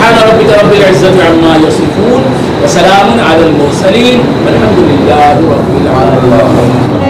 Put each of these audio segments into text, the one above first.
सुब्हान रब्बिका रब्बिल इज्जति अम्मा यसिफून व सलामुन अलल मुरसलीन वल्हम्दुलिल्लाहि रब्बिल आलमीन।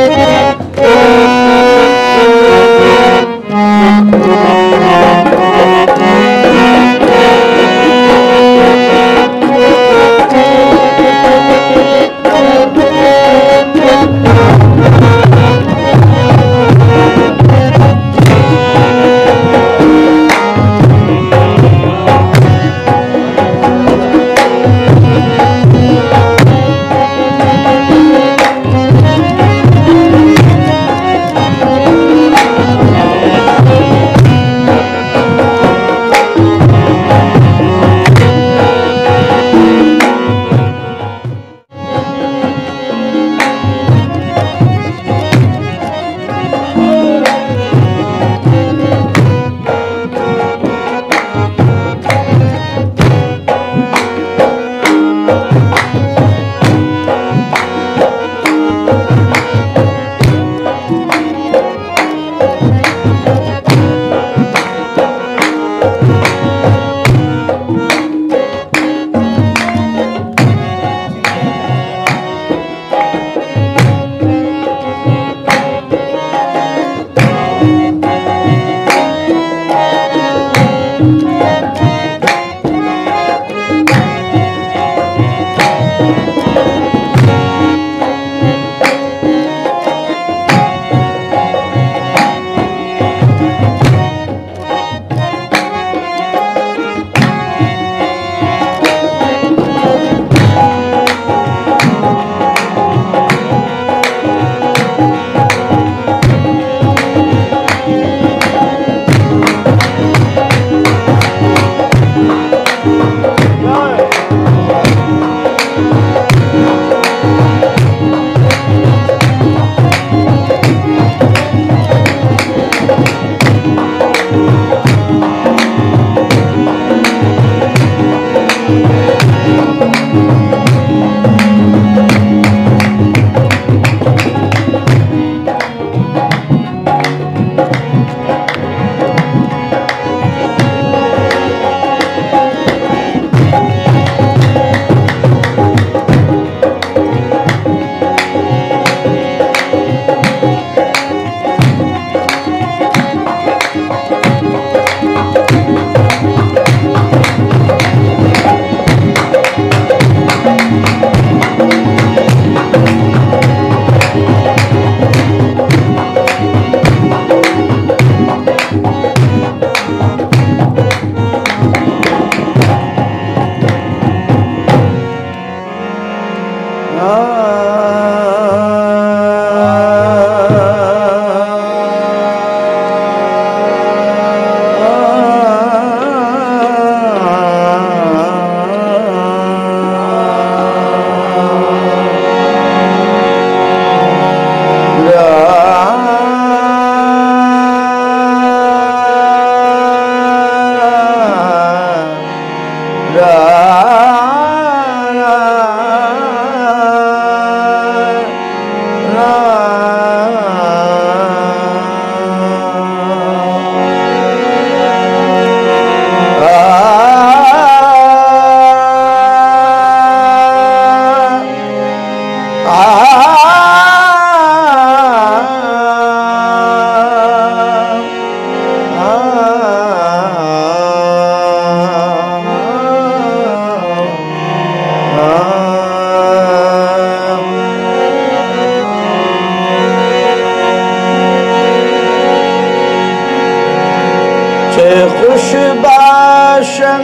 खुशबाशन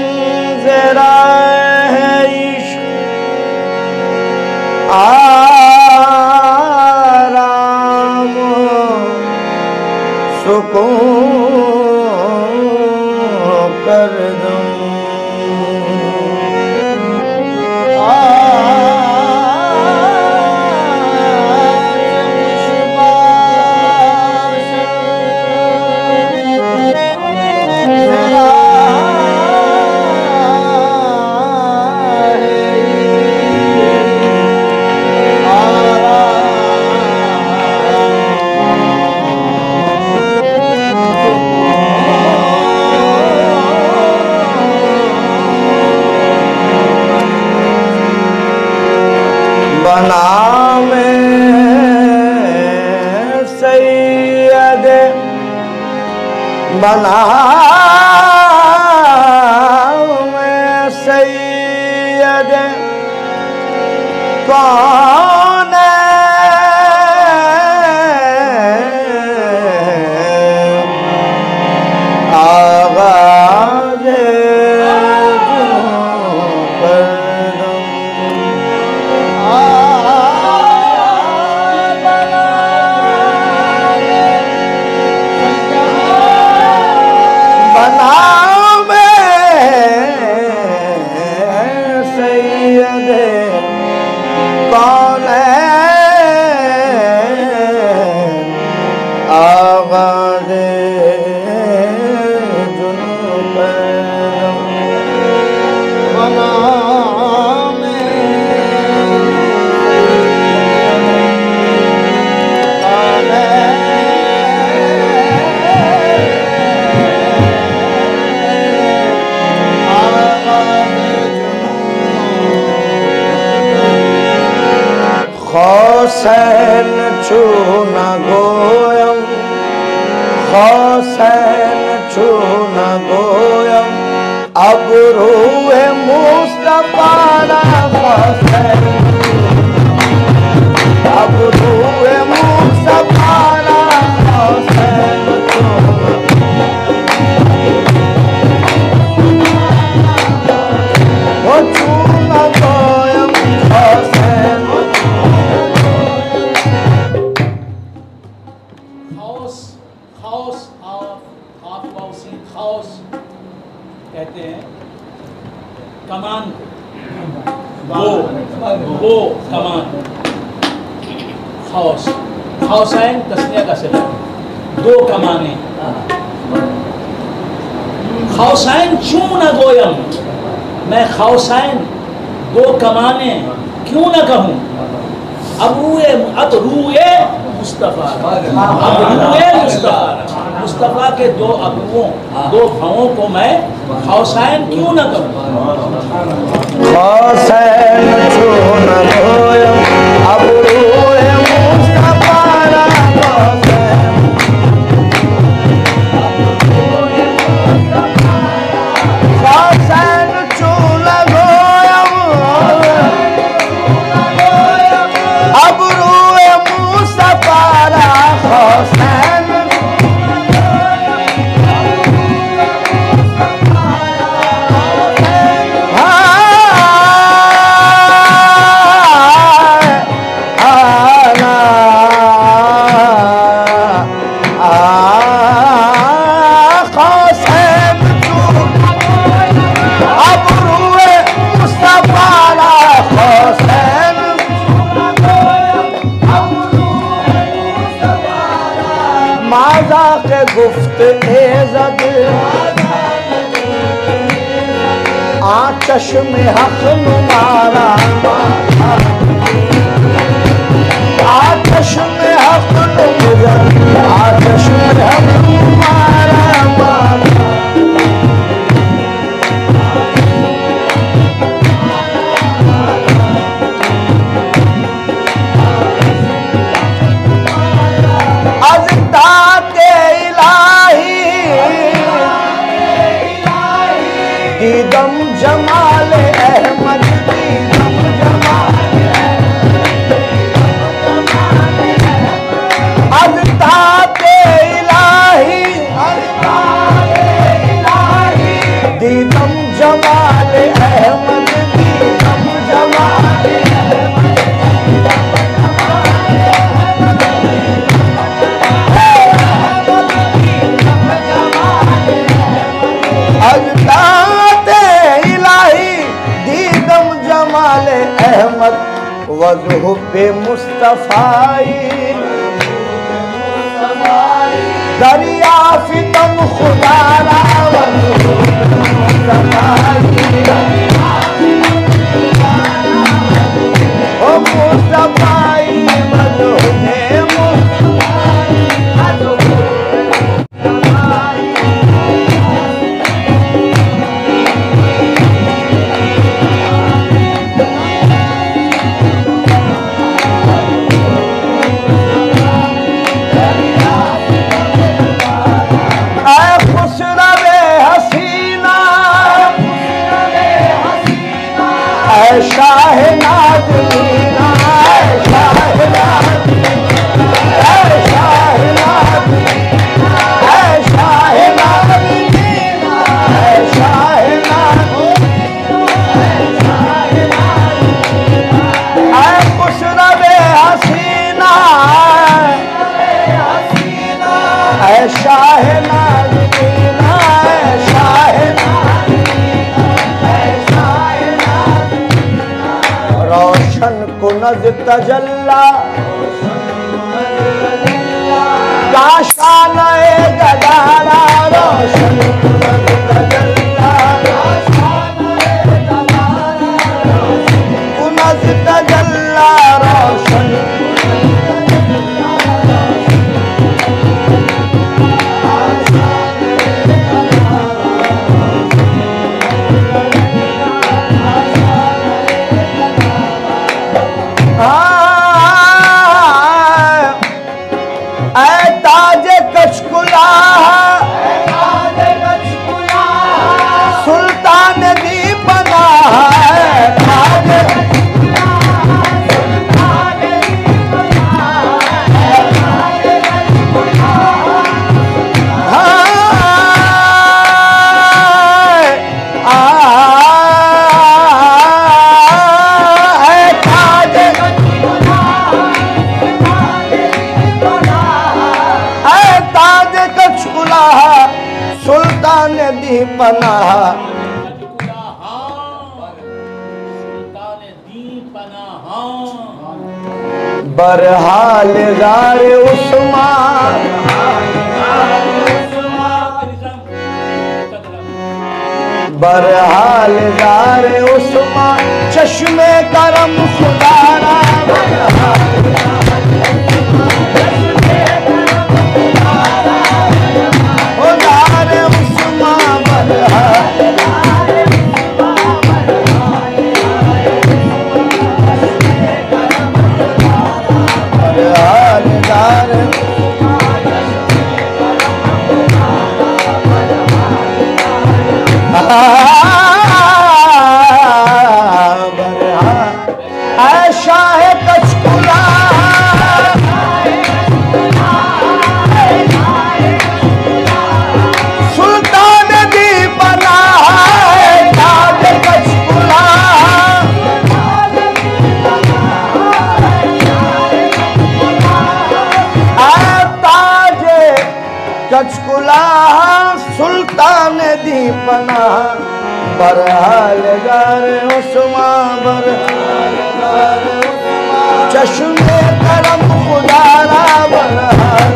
जरा है इश्क आराम सुकून कर दूं नाम सैयद नाम सैयद कौन आगाज़ Hossein chuna goyam, Hossein chuna goyam, abruye Mustafa na Hossein, abruye Mustafa na Hossein chuna goyam, Hossein कहते हैं कमान वो कमान खौस खौसैन तस्निया का सिला दो कमाने खौसैन क्यों न गोयम मैं खौसैन दो कमाने क्यों न कहूँ अब रूए मुस्तफ़ा मुस्तफ़ा के दो अबुओं दो भावों को मैं खौसैन क्यों न कहूँ Hossein chuna goyam, abruye Mustafa na Hossein, Hossein chuna goyam, abruye Mustafa na Hossein गुफ्त एज़द आतश में हक नुमारा आतश में हक नुमारा आतश में हक नुमारा दीदम जमाल अहमद दीदम जमाल अज़ताते इलाही दीदम जमाल अहमद दीदम जमाल अहमद वज़ुहुब्बे मुस्तफ़ाई दरिया फितम खुदारा वज़ुहुब्बे मुस्तफ़ाई ओ मुस्तफ़ाई वज़ुहुब्बे ऐसा है नाज़नीना, ऐसा है रोशन कुनज़ तजल्ला काशाने गदारा, रोशन कुनज़ तजल्ला कुनज़ तजल्ला रोशन सुल्तान दी बना सुल्तान दी पनाह, बरहाल ज़ारे उस्मान, बरहाल ज़ारे उस्मान, चश्मे करम खुदारा, ऐसा है कचकुला सुल्तान दी बना है ताज कचकुला, ताज कचकुला सुल्तान दी बना, बरहाल ज़ारे उस्मान, बरहाल ज़ारे उस्मान, चश्मे करम खुदारा, बरहाल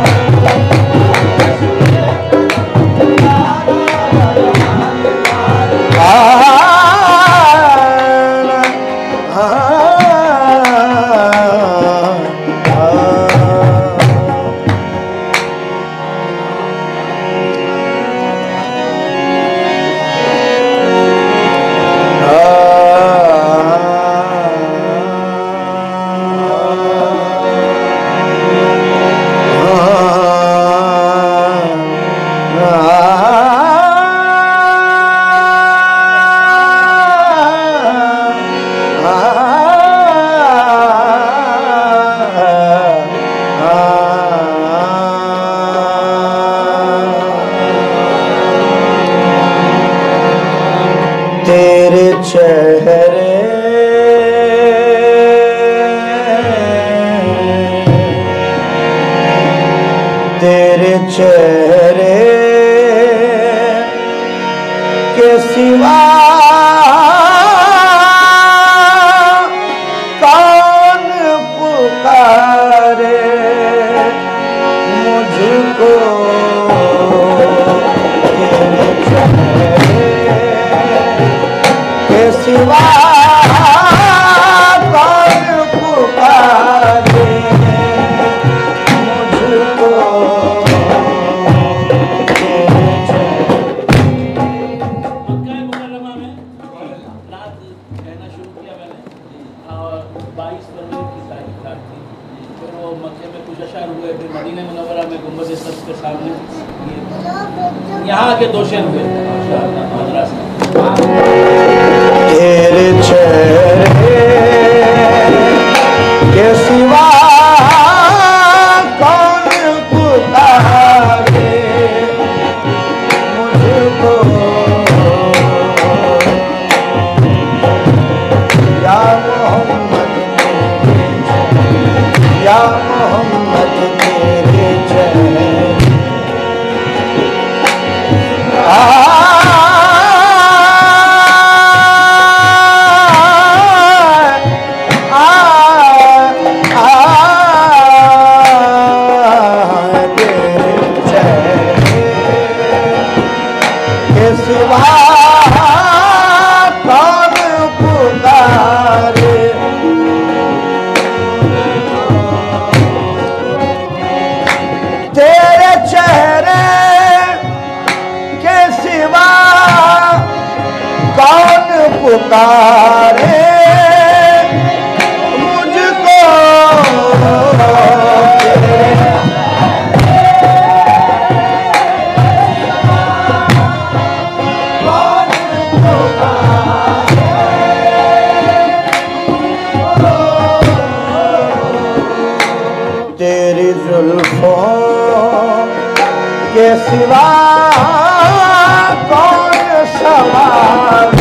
तेरे चेहरे तेरे चेहरे के सिवा कौन पुकारे मुझको, तेरे चेहरे के सिवा कौन पुकारे मुझको, मदीना मुनव्वरा में गुंबद सब्ज़ के सामने यहाँ के दो शेर हुए तेरे चेहरे के सिवा कौन पुकारे मुझको, या मोहम्मद या मोहम्मद तेरे चेहरे पुकारे मुझको तेरी जुल्फों के सिवा कौन सवार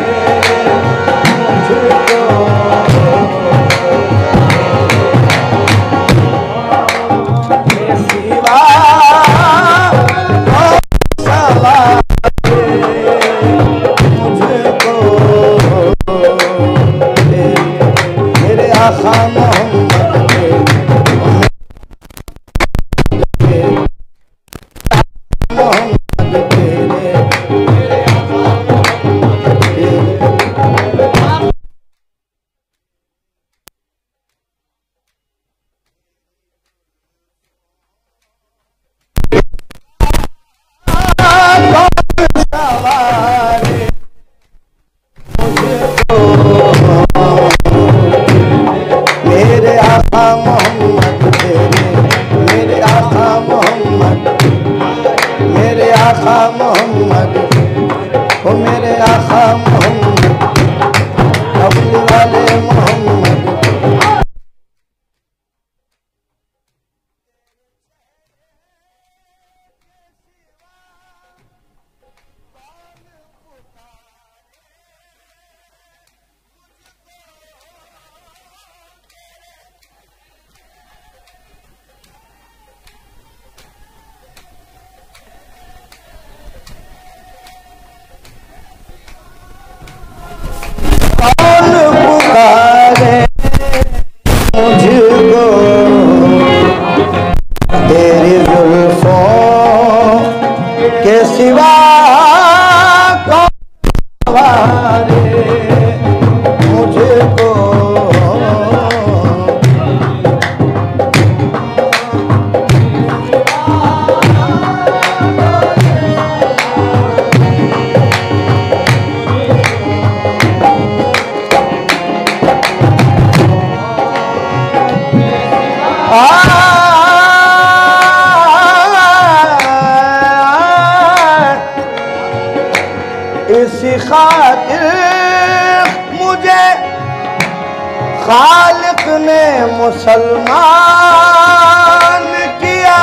इसी खातिर मुझे खालिक ने मुसलमान किया।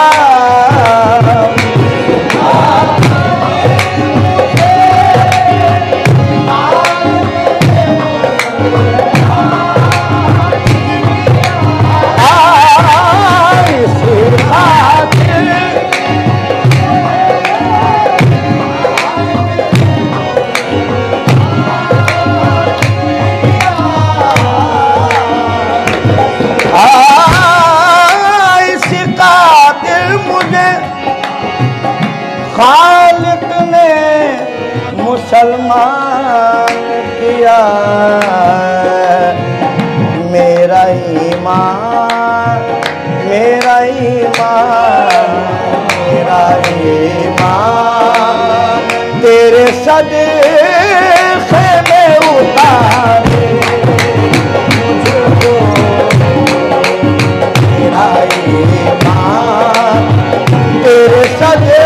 खालिक ने मुसलमान किया। मेरा ईमान मेरा ईमान मेरा ईमान तेरे सदक़े में उतारे मुझको। मेरा ईमान तेरे सदक़े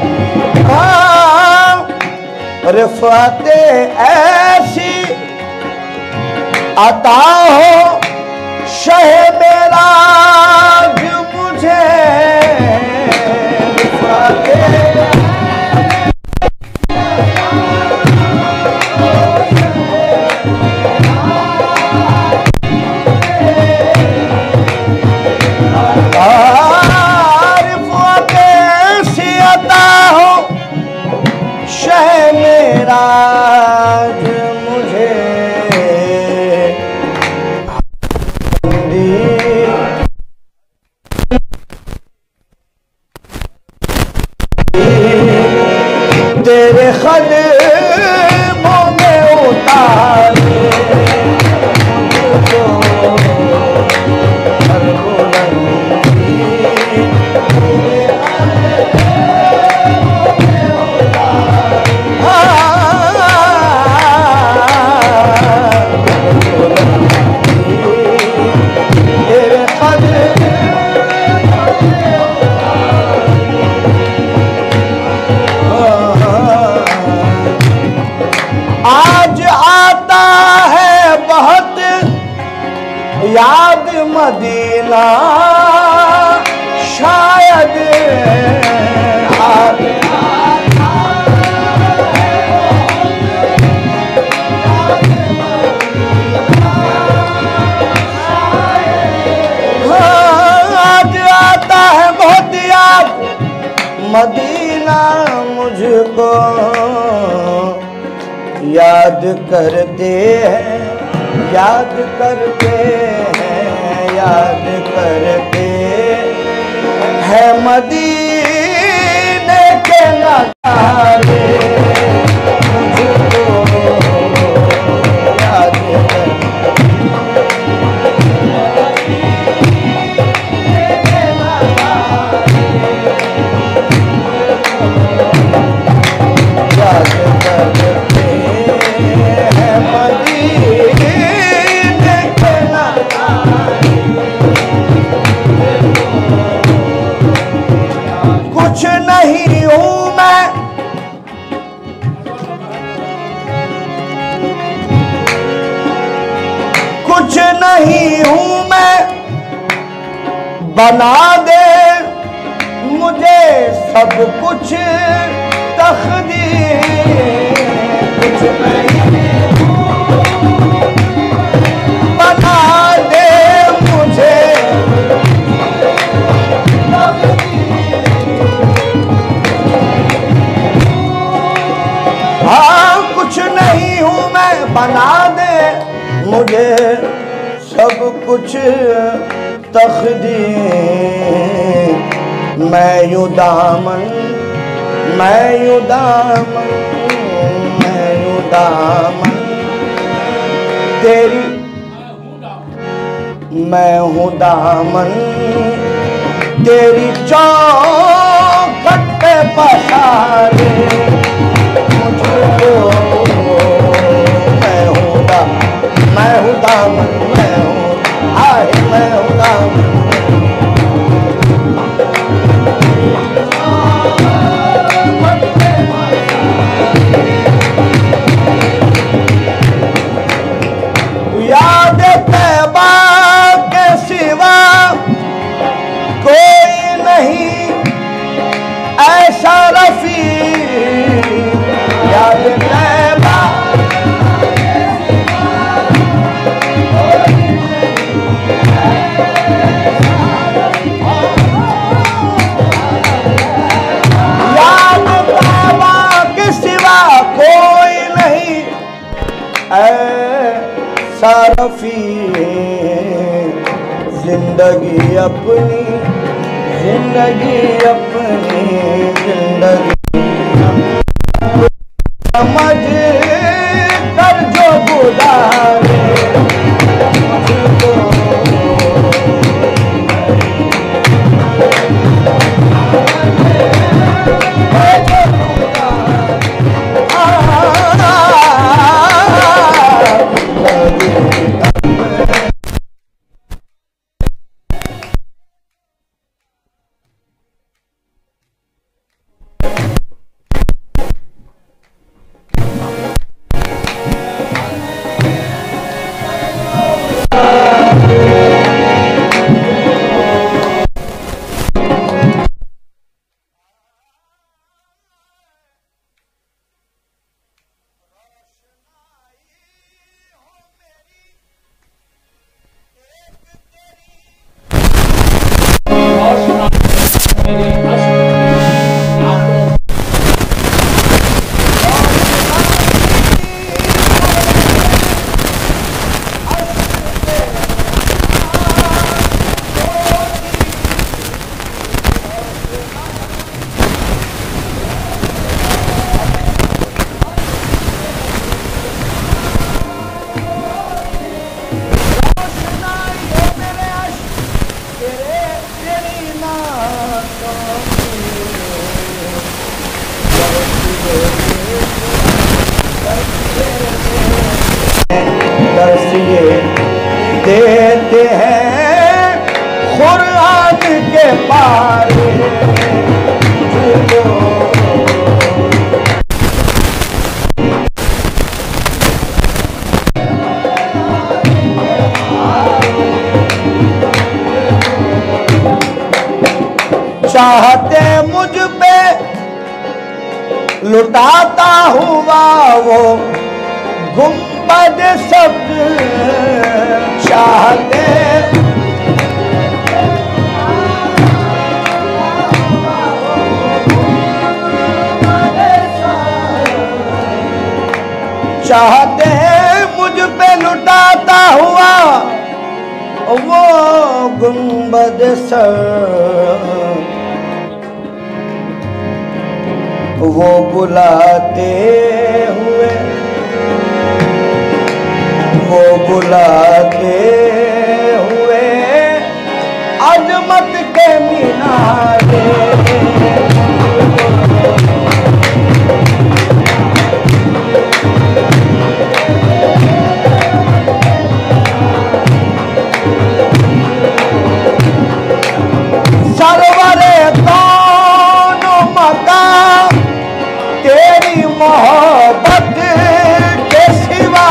रिफ़ाते ऐसी अता हो शह मेराज मुझे राज मुझे तेरे क़दमों में उतारे याद मदीना शायद आज आता है बहुत याद मदीना मुझको याद करते हैं याद करते हैं याद करते हैं मदीने के नज़ारे मुझको याद करते हैं मदीने कुछ नहीं हूं मैं कुछ नहीं हूं मैं बना दे मुझे सब कुछ तकदीर कुछ नहीं बना दे मुझे हाँ कुछ नहीं हूं मैं बना दे मुझे सब कुछ तकदीर मैं यूं दामन मैं यूं दामन मैं यूं दामन तेरी मैं हूँ दामन तेरी चौखट पे पसारे मुझको मैं हूँ दामन मैं हूँ आए मैं हूँ दामन याद तैबा के सिवा कोई नहीं ऐसा रफी याद तैबा याद तैबा के सिवा कोई नहीं ऐसा रफी जिंदगी अपनी जिंदगी समझ कर जो गुजारे हारे मुझको। चाहते मुझ पे लुटाता हुआ वो गुंबद सब्ज, चाहते चाहते मुझ पे लुटाता हुआ वो गुंबद सब्ज, वो बुलाते हुए, वो बुलाते हुए अजमत के मीनारे। सरवरे दोनों मकाम तेरी मोहब्बत के सिवा,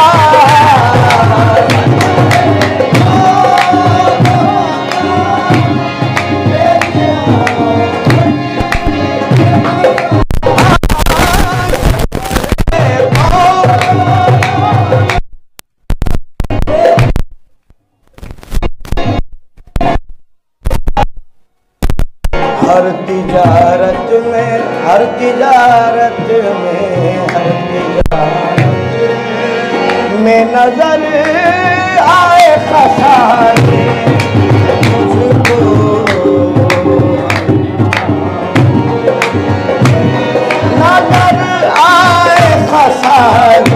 हर तिजारत में, हर तिजारत में, हर तिजारत में नजर आए खसारे मुझको, नजर आए खसारे।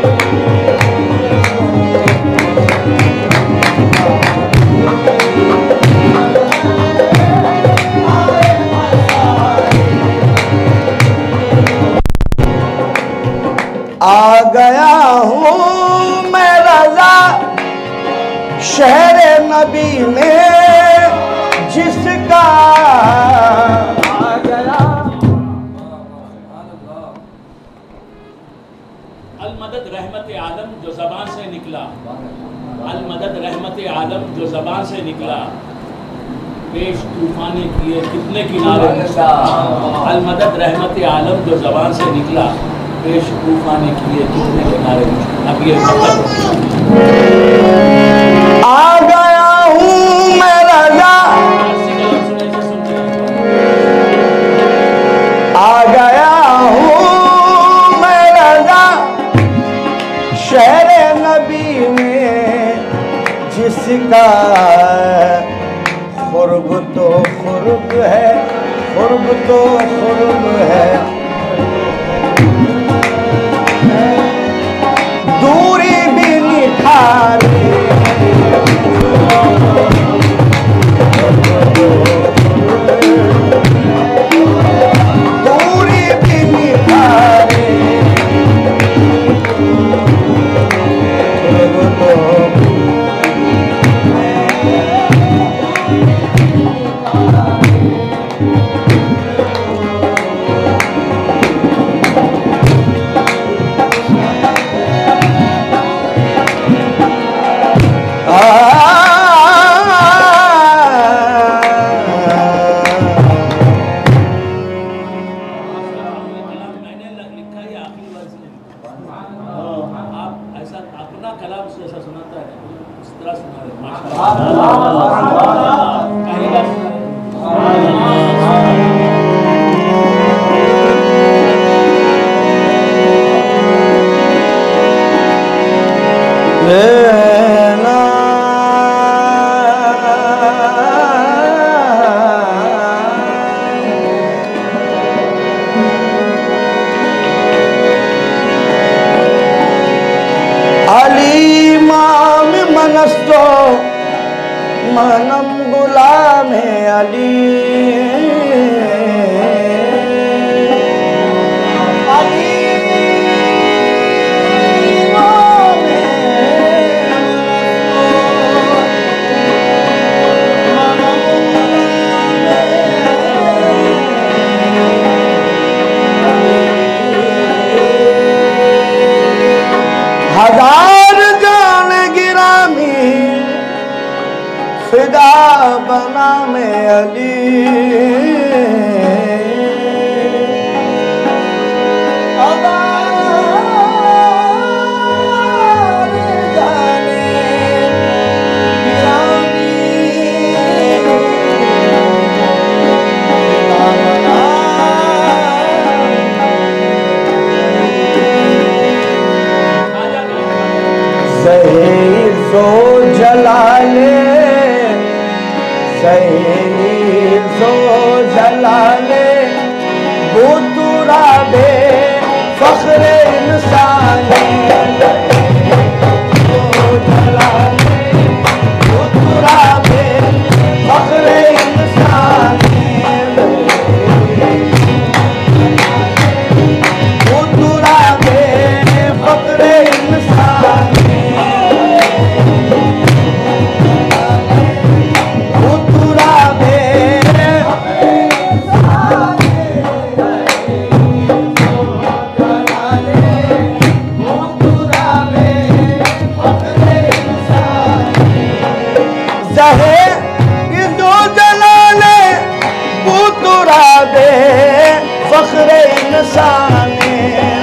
आ गया हूँ मैं रज़ा शहर नबी में जिसका, आ गया। अल-मदद रहमत आलम जो ज़बान से निकला, अल-मदद रहमत आलम जो ज़बान से निकला, पेश तूफाने किए कितने किनारे। अल-मदद रहमत आलम जो ज़बान से निकला, पेश तूफाने किए कितने किनारे। अब ये आ गया हूँ मैं रज़ा, आ गया हूँ मैं रज़ा शहर नबी में जिसका खुर्ब तो खुर्ब है, खुर्ब तो खुर्ब है, दूरी भी निखारे। दूरी भी निखारे मनम गुलाम अली, खुदा बना में अली सो जलाले सही सो जलाले बुतुरा बे फख्रे इंसानी सो जलाले बुतुरा बे फख्रे इंसानी बुतुरा बे फख्रे इंसानी फख्रे इंसानी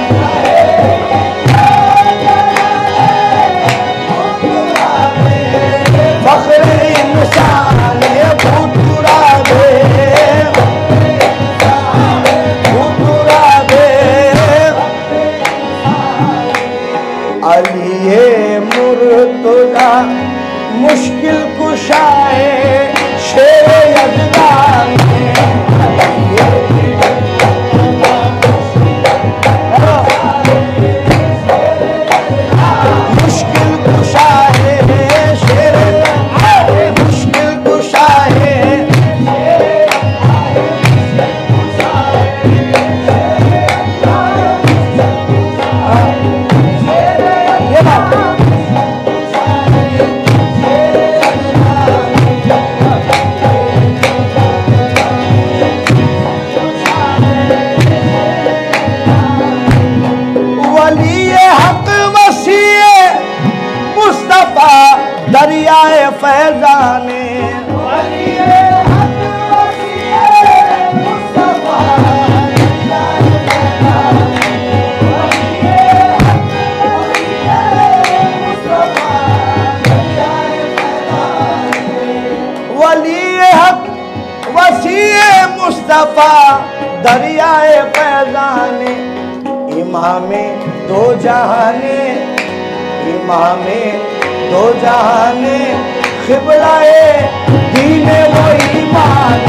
फख्रे इंसानी बुतुरा बे अली मुर्तजा मुश्किल कुशाए शेर यज़दान दरियाए फैजाने वली हक वसीए मुस्तफा दरियाए फैजाने इमामे दो जहाने इमामे दो जहाने क़िबलाए दीने वो ईमान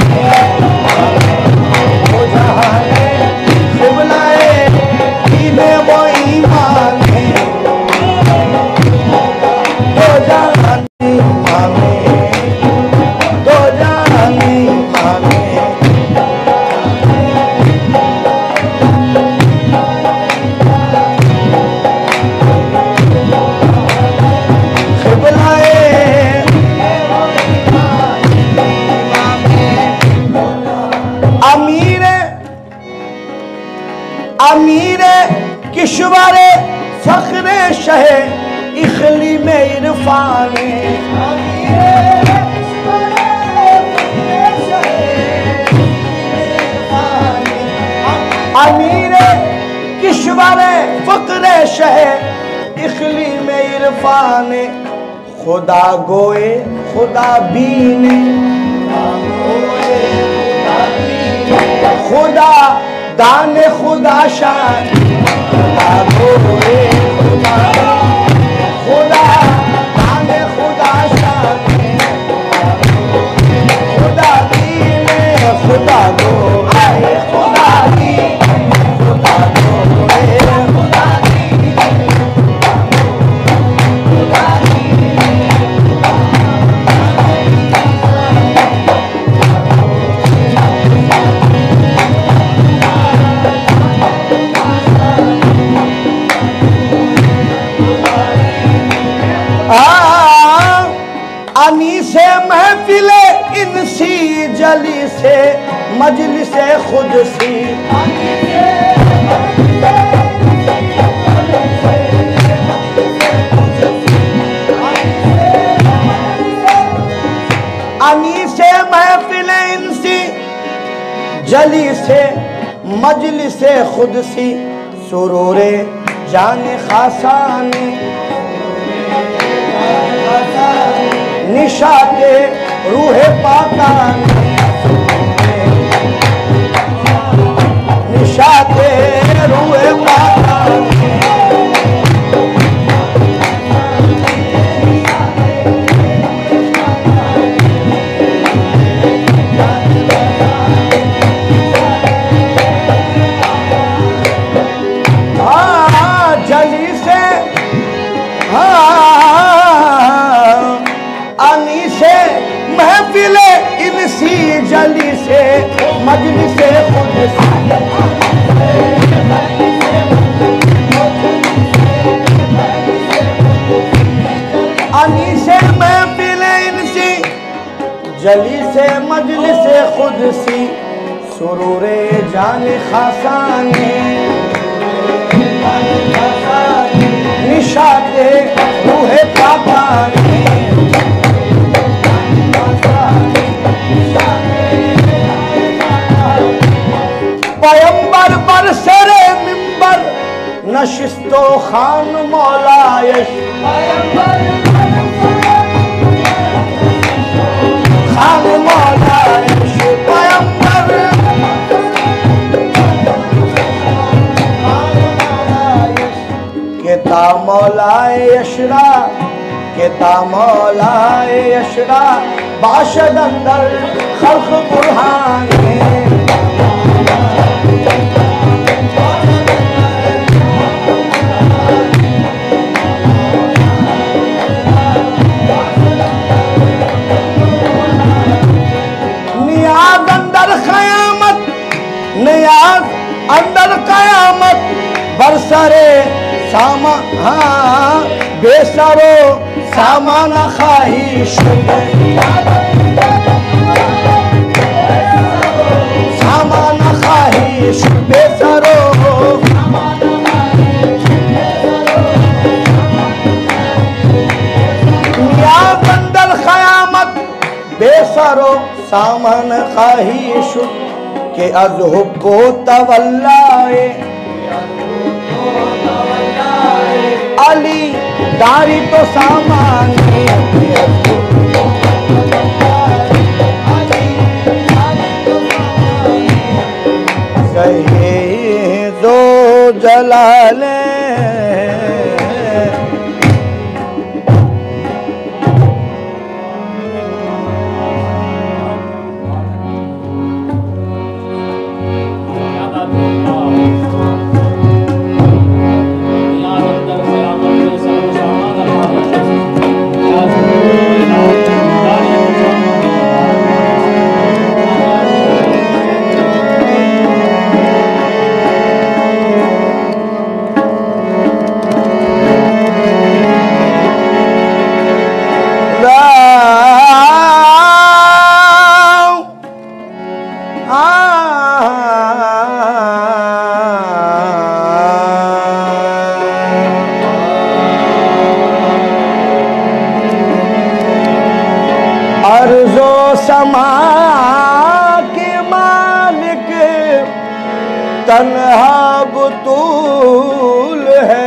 दो जहाने क़िबलाए दीने वो ईमान दो जहाने इमामे दो जहाने इमामे अमीरे किश्वरे फख्रे शहे इखली में इरफाने अमीरे किश्वरे फख्रे शहे इखली में इरफाने खुदा गोए खुदा बीने खुदा दाने खुदा शान खुदा गोए खुदा खुदा दाने खुदा शान खुदा दीने खुदा गोए खुदा दीने खुदा गोए खुदा दीने खुदा दीने अनी से महफिले इनसी जली से मजलिसे खुद सी जली से मजलिस खुद सी सुरूरे जाने खासानी निशाते रूहे पाकानी निशाते रूहे पाकानी महफिले इनसी जली से मजलिस खुद अनी से महफिले इनसी जली से मजलिस खुद सी सुरूरे जाने खासानी निशाते रूहे पाकानी पैगंबर बरसरे मिंबर नशिस्तो खान मौलायश खान मौलायश पैगंबर केता मौलाए यशरा केता मौलाए यशरा बाशद अंदर खल्क बुरहान नियाज अंदर कयामत बरसरे सामा हाँ बेसरो सामान खाहिश सामान खाहिश बेसरो नियाज अंदर कयामत बेसरो सामान खाहिश के अज हुब्बो तवल्लाए अली दारी तो सामान सही दो जलाले अर्ज़ो समा के मालिक तन्हा बुतूल है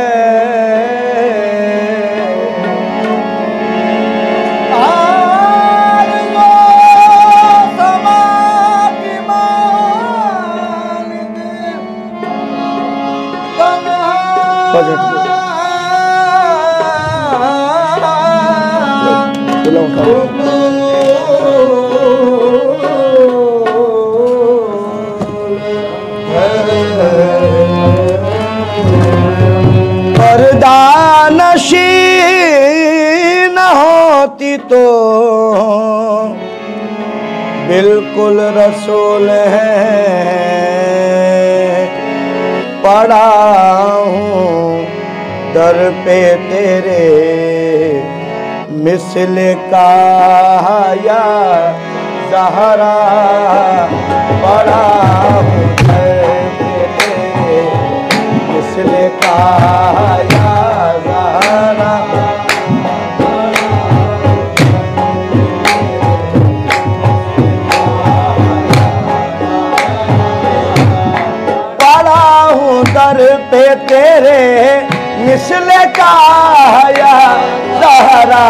पर्दानशी न होती तो बिल्कुल रसूल है पड़ा हूँ दर पे तेरे मिसल का या ज़हरा पड़ा हूँ मिसल का या ज़हरा तेरे मिसले का या ज़हरा।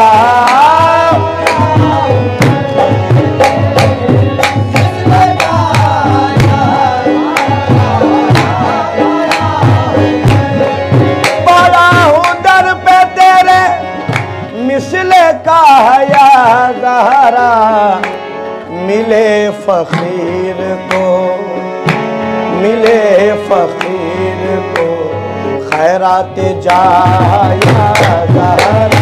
मिसले का या ज़हरा, मिले फ़कीर को, मिले फ़कीर को खैरात जाया ज़हरा।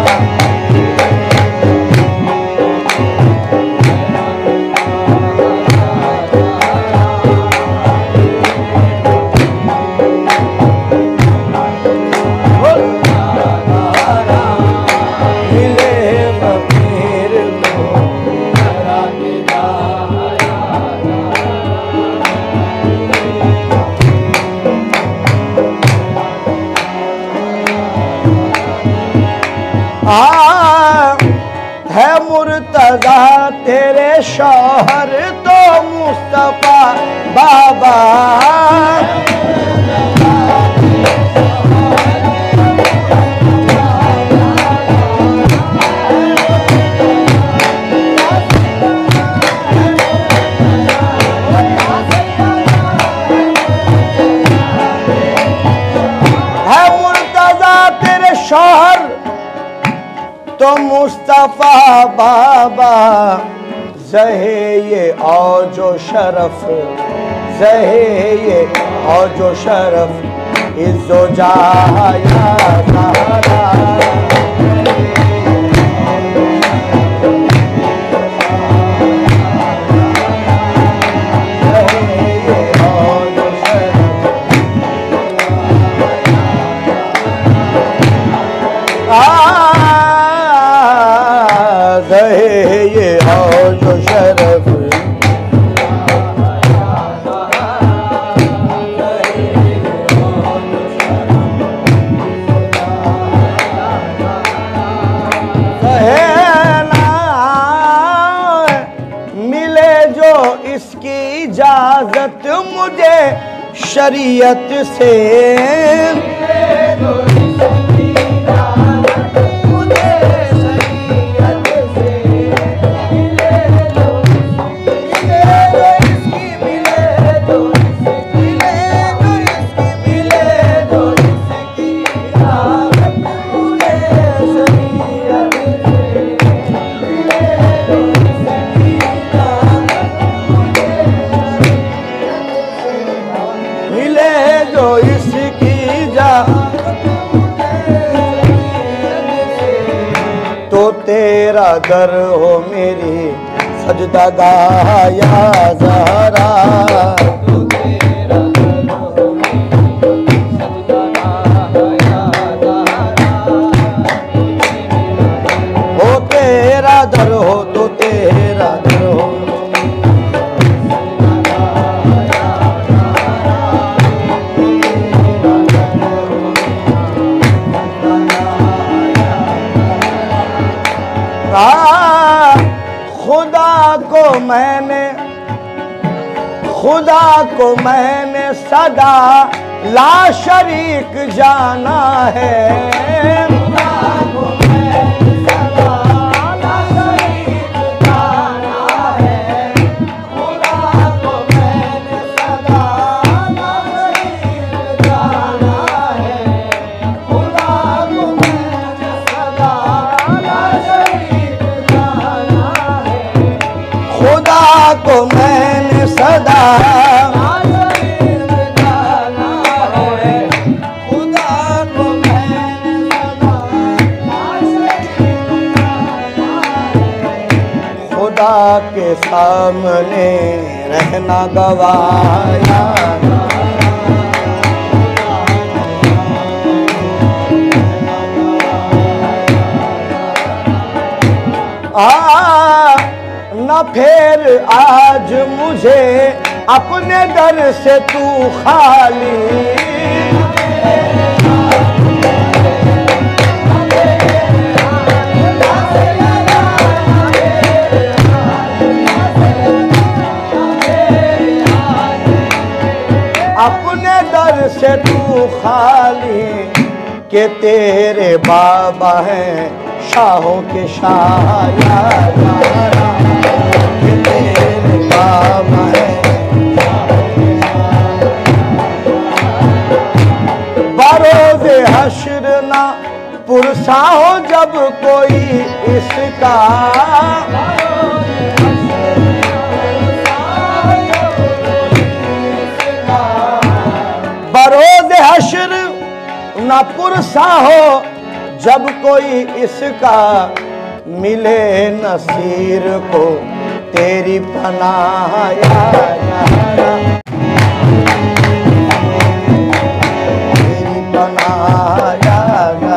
है मुर्तज़ा तेरे शौहर तो मुस्तफ़ा बाबा। है मुर्तज़ा तेरे शौहर तो मुस्तफ़ा बाबा। ज़हे ये औजो शरफ, ज़हे ये औजो शरफ इज़्ज़ो जाया ज़हरा। ये और जो शरफ मिले जो इसकी इजाजत मुझे शरीयत से। तो तेरा दर हो मेरी सजदा गाया ज़हरा। हो तेरा दर हो तो तेरा दर हो। खुदा को मैंने सदा ला शरीक जाना है। खुदा को मैंने सदा ला शरीक जाना है। खुदा को मैंने सदा ला शरीक जाना है। खुदा को मैंने सदा ला शरीक जाना है। खुदा को मैंने सदा खुदा के सामने रहना गवाया। न फिर आज मुझे अपने दर से तू खाली। अपने दर से तू खा के तेरे बाबा हैं शाहों के शाह या यारा, के तेरे बाबा हैं बरोज़े हश्र ना पुरसा हो जब कोई इसका, बरोज़े हश्र ना पुरसा हो जब कोई इसका, मिले नसीर को तेरी पनाह या यारा, तेरी पनाह या यारा।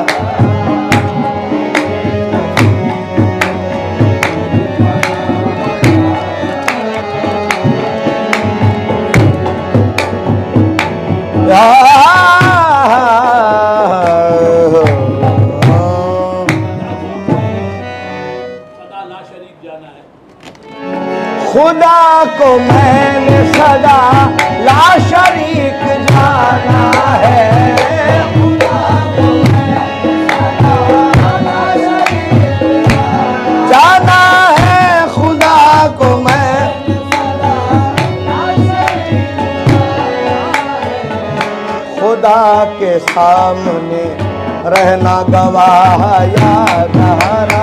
खुदा को मैंने सदा ला शरीक जाना है, खुदा को मैंने सदा ला शरीक जाना है, खुदा को मैंने सदा ला शरीक जाना है, खुदा के सामने रहना गवाह या गहरा,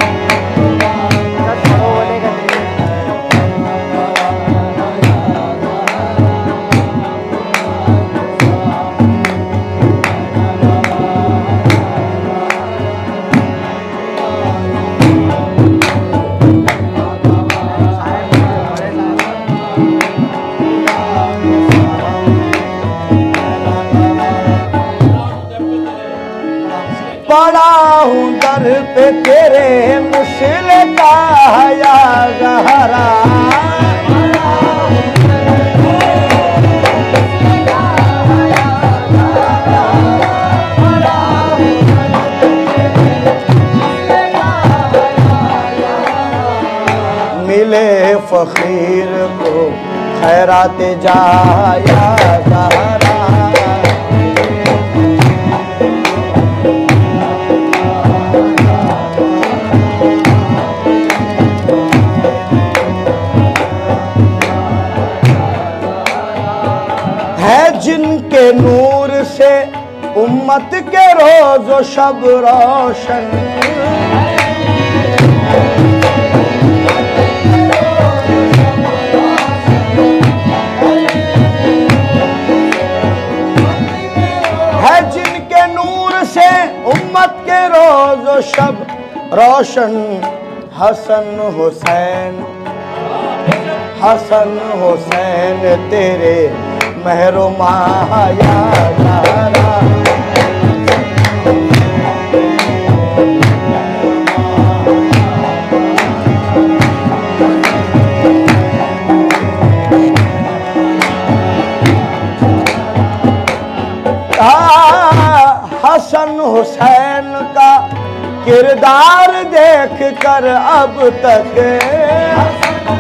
पड़ा हूँ दर पे तेरे मुश्किल का या गहरा, मिले फकीर को खैरात जाया गहरा, जिनके नूर से उम्मत के रोज़ो शब रोशन, है जिनके नूर से उम्मत के रोज़ो शब रोशन, हसन हुसैन हसन हुसैन तेरे महरो माया यारा, हसन हुसैन का किरदार देख कर अब तक,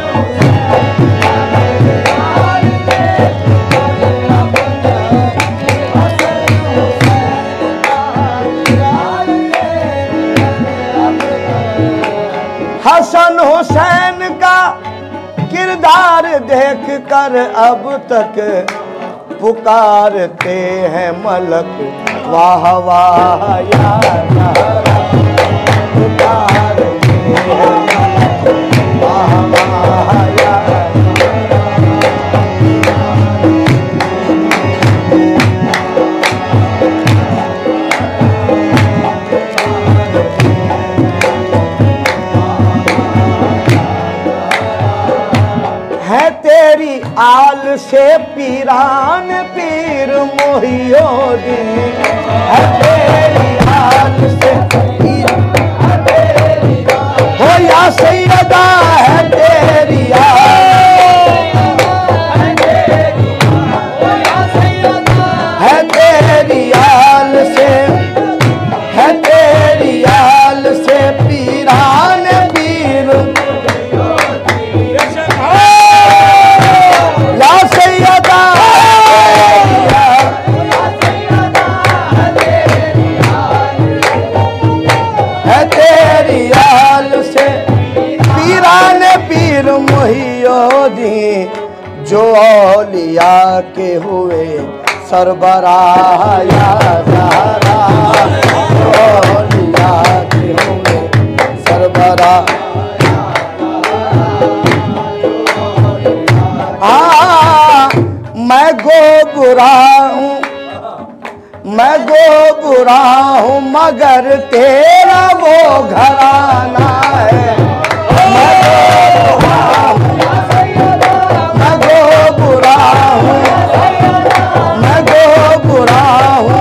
हसन हुसैन का किरदार देख कर अब तक पुकारते हैं मलक वाह वाह या यारा, पुकारते हैं मलक वाह वाह या तेरी आल से पीरान पीर मोहियोद्दीन, है तेरी आल से हो या सैयदा, है तेरी आल, है तेरी आल से, है तेरी आल से पीरान पीर दरियाल से पीराने पीर मोहियोदी जो औलिया के हुए सरबराह या ज़हरा, जो औलिया के हुए सरबराह। मैं गो बुरा हूँ, मैं गो बुरा हूँ मगर तेरा वो घराना है। मैं गो बुरा हूँ, मैं गो बुरा हूँ,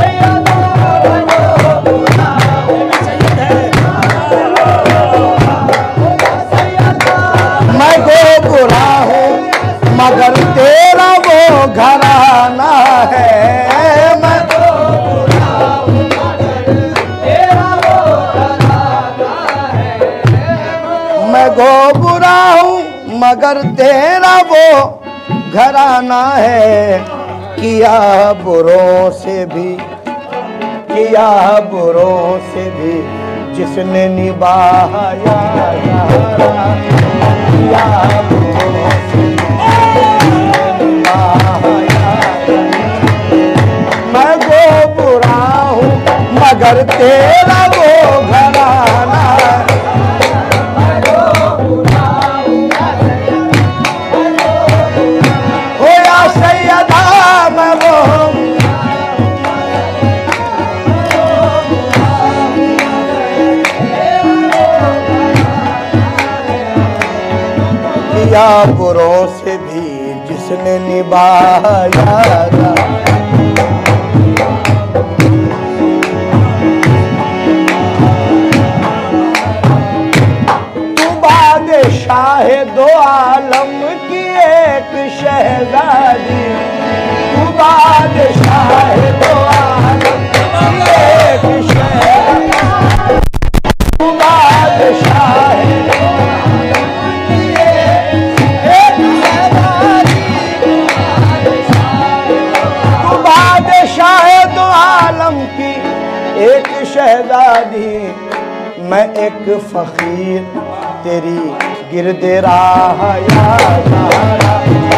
मैं गो बुरा हूँ मगर तेरा वो घराना है। मैं गो बुरा हूँ तेरा वो घराना है। मैं गो बुरा हूँ मगर तेरा वो घराना है। किया बुरों से भी, किया बुरों से भी जिसने निभाया यारा, किया बुरों से मैं गो बुरा हूँ मगर तेरा वो घराना। हो या सैयदा मैं वो किया बुरों से भी जिसने निभाया। तू बादशाह दो आलम की एक शहजादी, तू बादशाह दो आलम की एक शहजादी, तू बादशाह शायद आलम की एक शहजादी। मैं एक फकीर तेरी गिरदे राह या ज़हरा।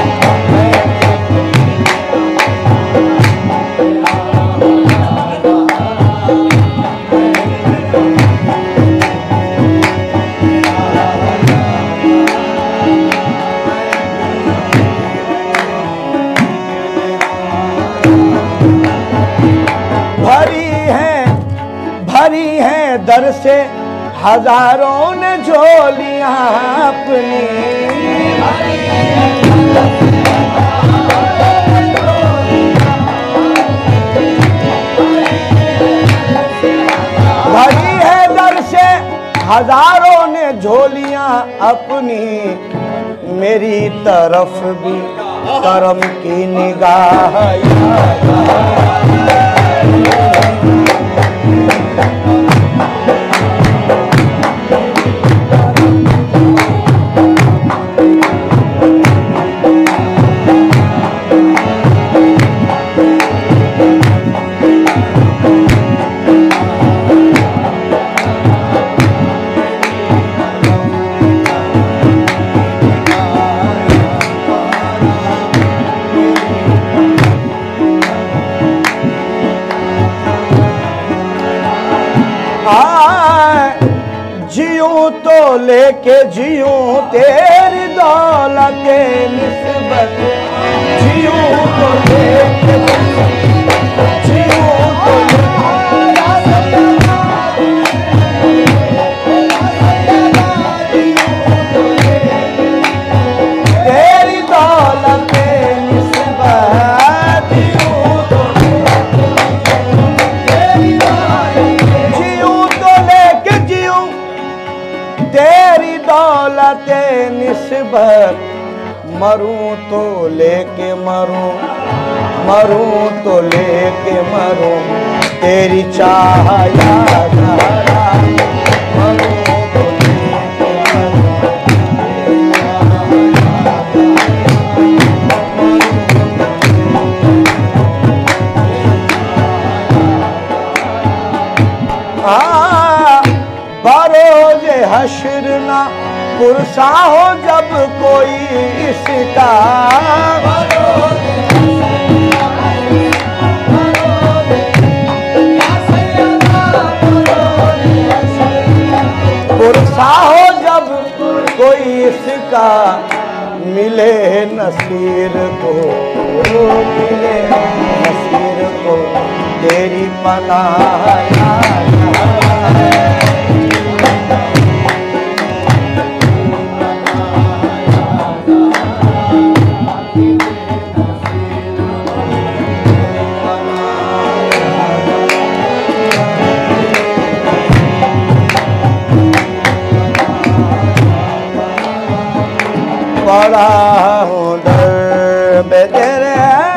भरी हैं दर से हजारों ने झोलियां अपनी, भरी है दर से हजारों ने झोलियां अपनी। मेरी तरफ भी करम की निगाह जियूं तो लेके जियूं तेरी दौलत निस्बत, जियूं तो लेके जियूं तो तेरी दौलत निस्बत, जियूं तो लेके जियूं तेरी दौलत निस्बत। मरूं तो लेके मरूं, मरूं तो लेके मरूं तेरी चाह या ज़हरा। मरूं तो लेके मरूं हश्र ना पुरसा हो जब कोई इसका, पुरसा हो जब कोई इसका, मिले नसीर को, मिले नसीर को तेरी पनाह। बड़ा हूँ दर में तेरे,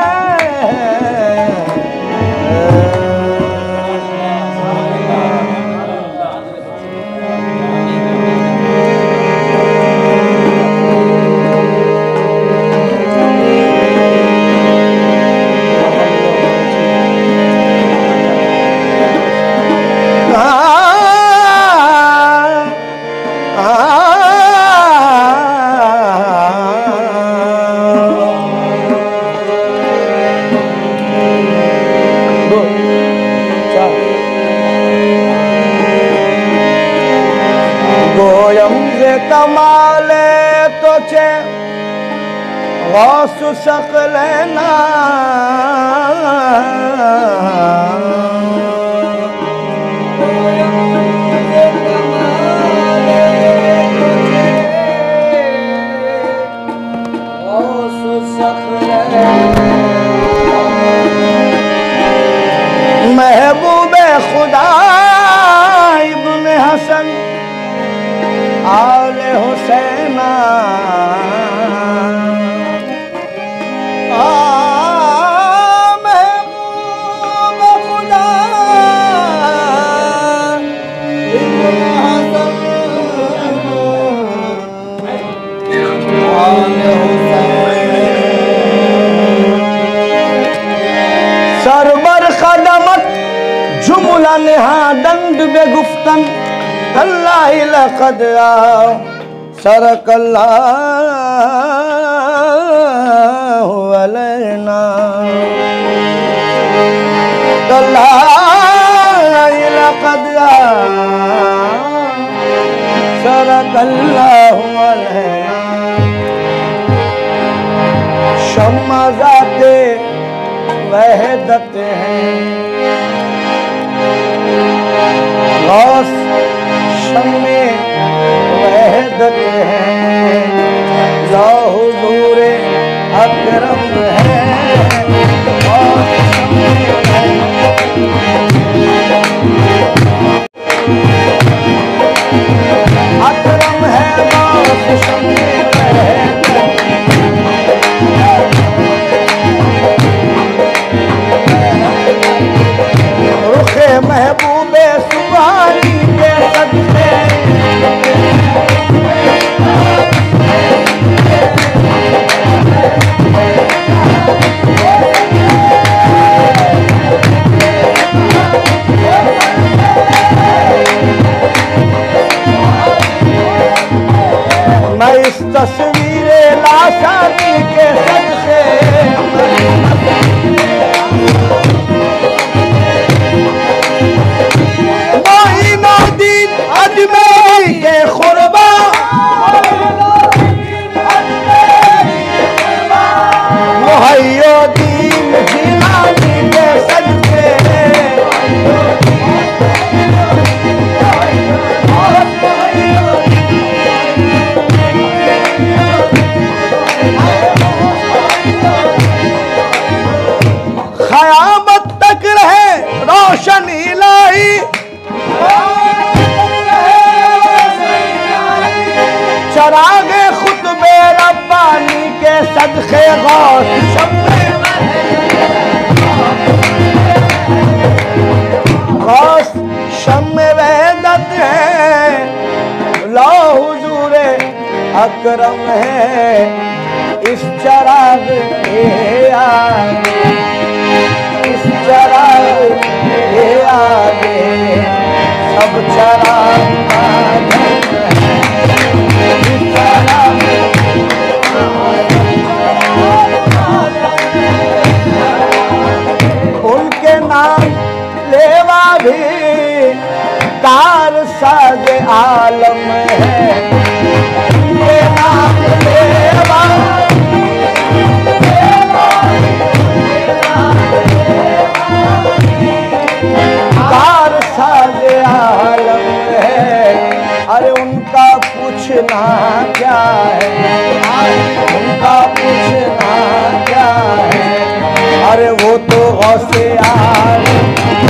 कमाले तो चे गौस सकलेना, महबूबे खुदा इब्ने हसन आले हुसैना, महबूब खुदा इब्ने हसन आले हुसैन, सरबर खदमत जुमला नेहा दंड बेगुफ्तन, अल्लाह लक़द सरकल्लाहु अलैना, अल्लाह लक़द सरकल्लाहु अलैना। शम्मा ज़ाते वहदत हैं, गौस शम्मे वहदत हैं, या हुजूर अकरम है, गौस शम्मे अकरम है, गौस शम्मे रुखे महबूबे सुबारी के सदके, मैं इस तस्वीरे लाशानी के सदके, मोइनुद्दीन अजमेरी के खुरबा, मुहय्यिद्दीन जिलानी के सदके, क़यामत तक रहे रोशन इलाही, चरागे खुतबे रब्बानी के सदके गौस शम्मे, गौस शम्मे वहदत है, ला हुजूर अकरम है, इस चराग के आगे, इस चराग के आगे सब चराग साज आलम है, ये नाम लेवा कार साज आलम है। अरे उनका पूछना क्या है, उनका पूछना क्या है, अरे वो तो गौसे आलम,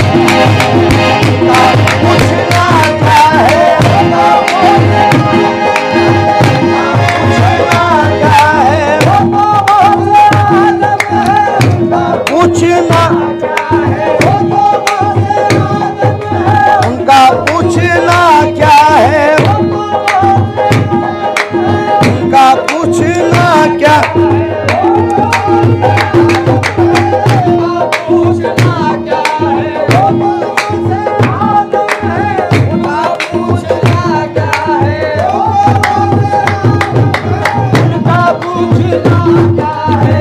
उनका पूछना क्या है, पूछना क्या है, पूछना उनका पूछना क्या है, उनका पूछना क्या, पूछना क्या है, उनका पूछना क्या है, उनका पूछना क्या है।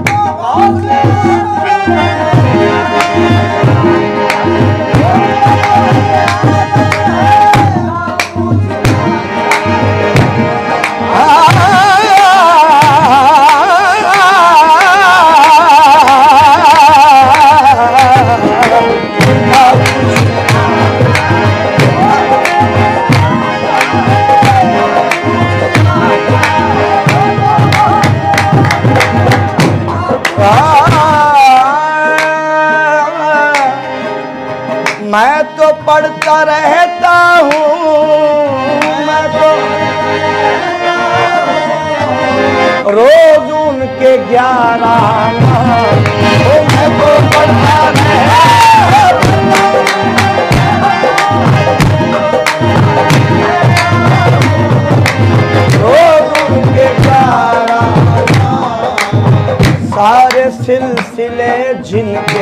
मैं तो पढ़ता रहता हूँ, मैं तो रोज उनके 11 नाम, मैं तो पढ़ता रहता रोज उनके 11 सारे सिलसिले जिनके,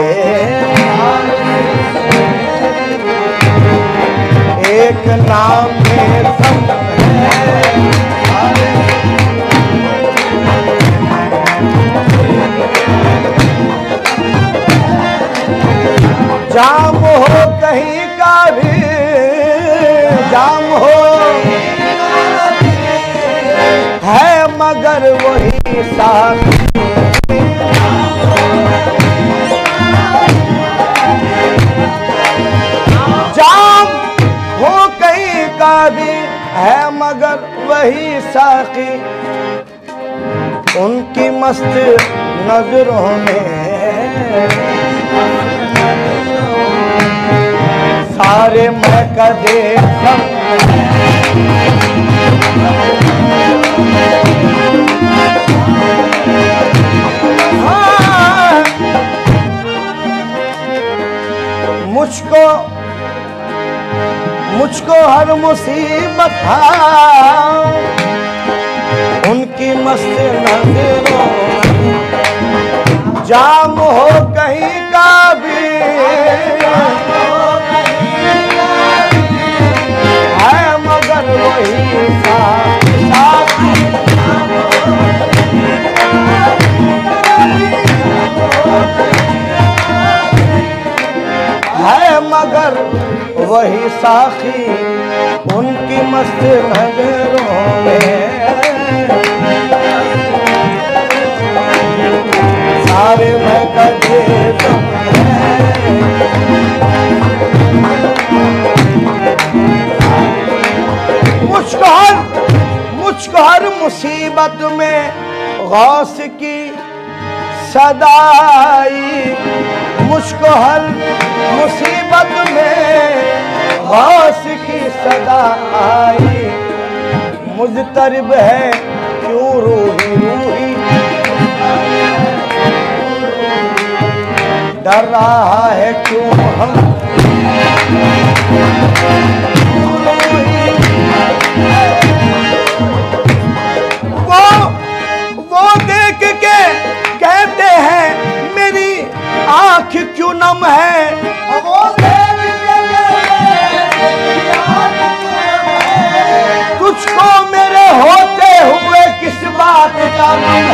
एक नाम में सब है, जाम हो कहीं का भी, जाम हो है मगर वही साथ, जाम हो कहीं का भी है मगर वही साकी, उनकी मस्त नजरों में सारे मैं कदे हाँ, मुझको हर मुसीबत उनकी मस्त नजरों, जाम हो कहीं का भी है मगर वही साथी, है मगर वही साखी, उनकी मस्त नजरों में सारे मैं कदे मुझको हर मुसीबत में गौस की सदाई, मुझको हर मुसीबत में गौस की सदाई, मुजतरिब है क्यों रूही रूही, डर रहा है क्यों हम, वो देख के कहते हैं मेरी आँख क्यों नम है, वो देख के तुझको मेरे होते हुए किस बात का गम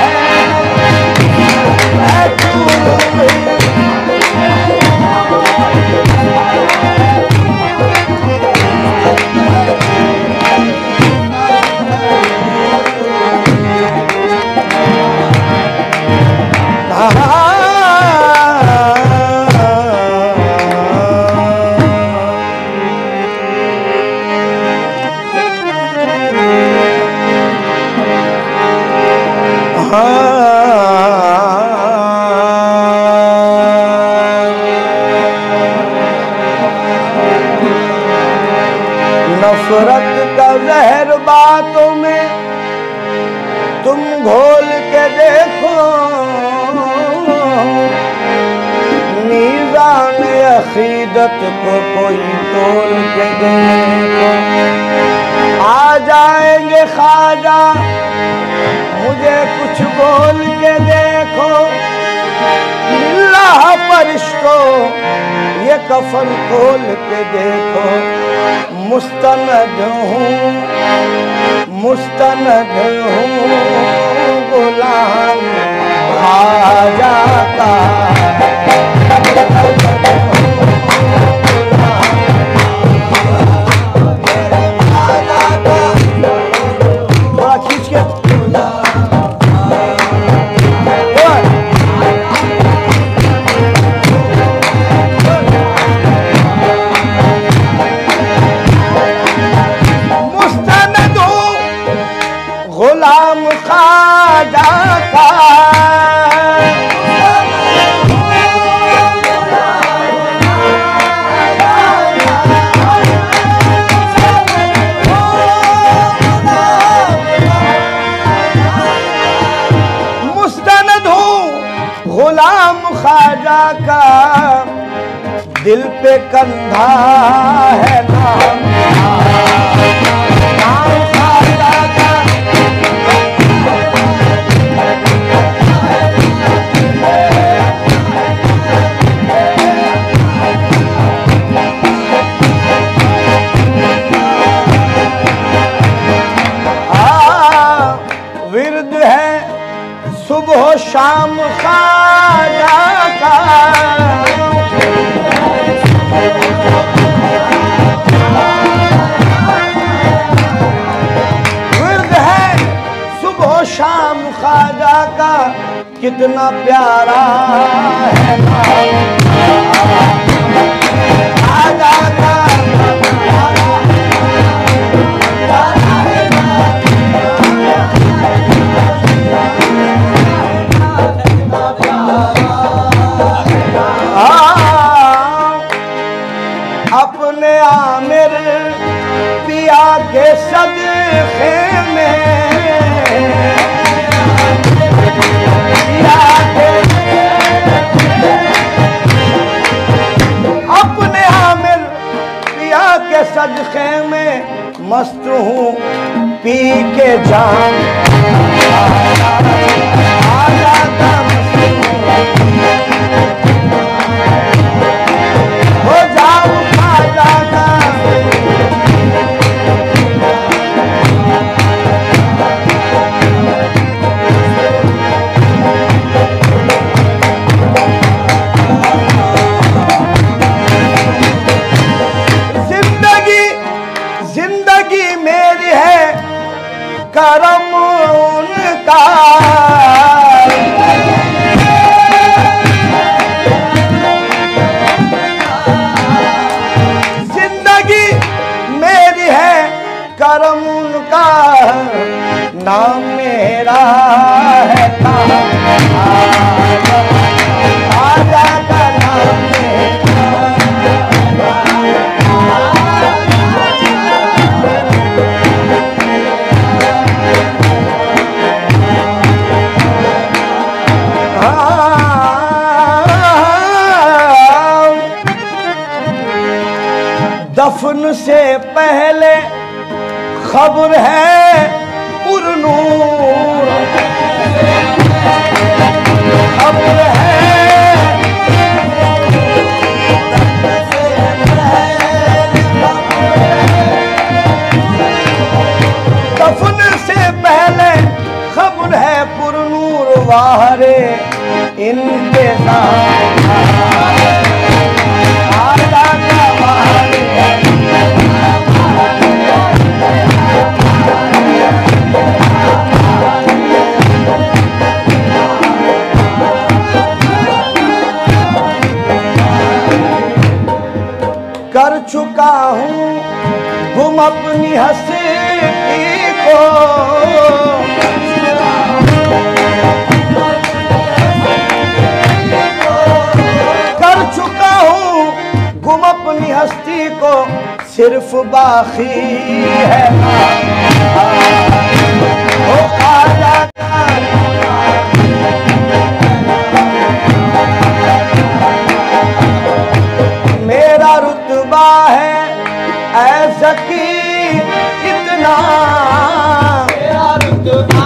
है क्यों नफरत का जहर बातों में तुम घोल के देखो, मीज़ान अक़ीदत को कोई तोल के देखो। आ जाएंगे ख्वाजा मुझे कुछ बोल के देखो, अल्लाह फरिश्तों ये कफन खोल के देखो। मुस्तनद हूँ गुलाम ख्वाजा का। खींच के गुलाम ख्वाजा का। मुस्तनद हूँ गुलाम ख्वाजा का, दिल पे कंधा है नाम ख्वाजा का। विर्द है सुबह शाम ख्वाजा का, विर्द है सुबह शाम ख्वाजा का। कितना प्यारा है ख्वाजा का। अपने आमिर पिया के सदक़े में, अपने आमिर पिया के सदक़े में मस्त हूँ पी के जाम हो जाओ ख्वाजा का। जिंदगी मेरी है करम उनका, जिंदगी मेरी है करम उनका। नाम मेरा है ख्वाजा का नाम दफन से पहले खबर है पुरनूर, खबर है दफन से पहले खबर है पुरनूर। वाहरे इंतज़ाम कर चुका हूँ गुम अपनी हस्ती को, कर चुका हूँ गुम अपनी हस्ती को सिर्फ बाकी है। ओ ख्वाजा मेरा रुतबा है ऐसा कि इतना, मेरा रुतबा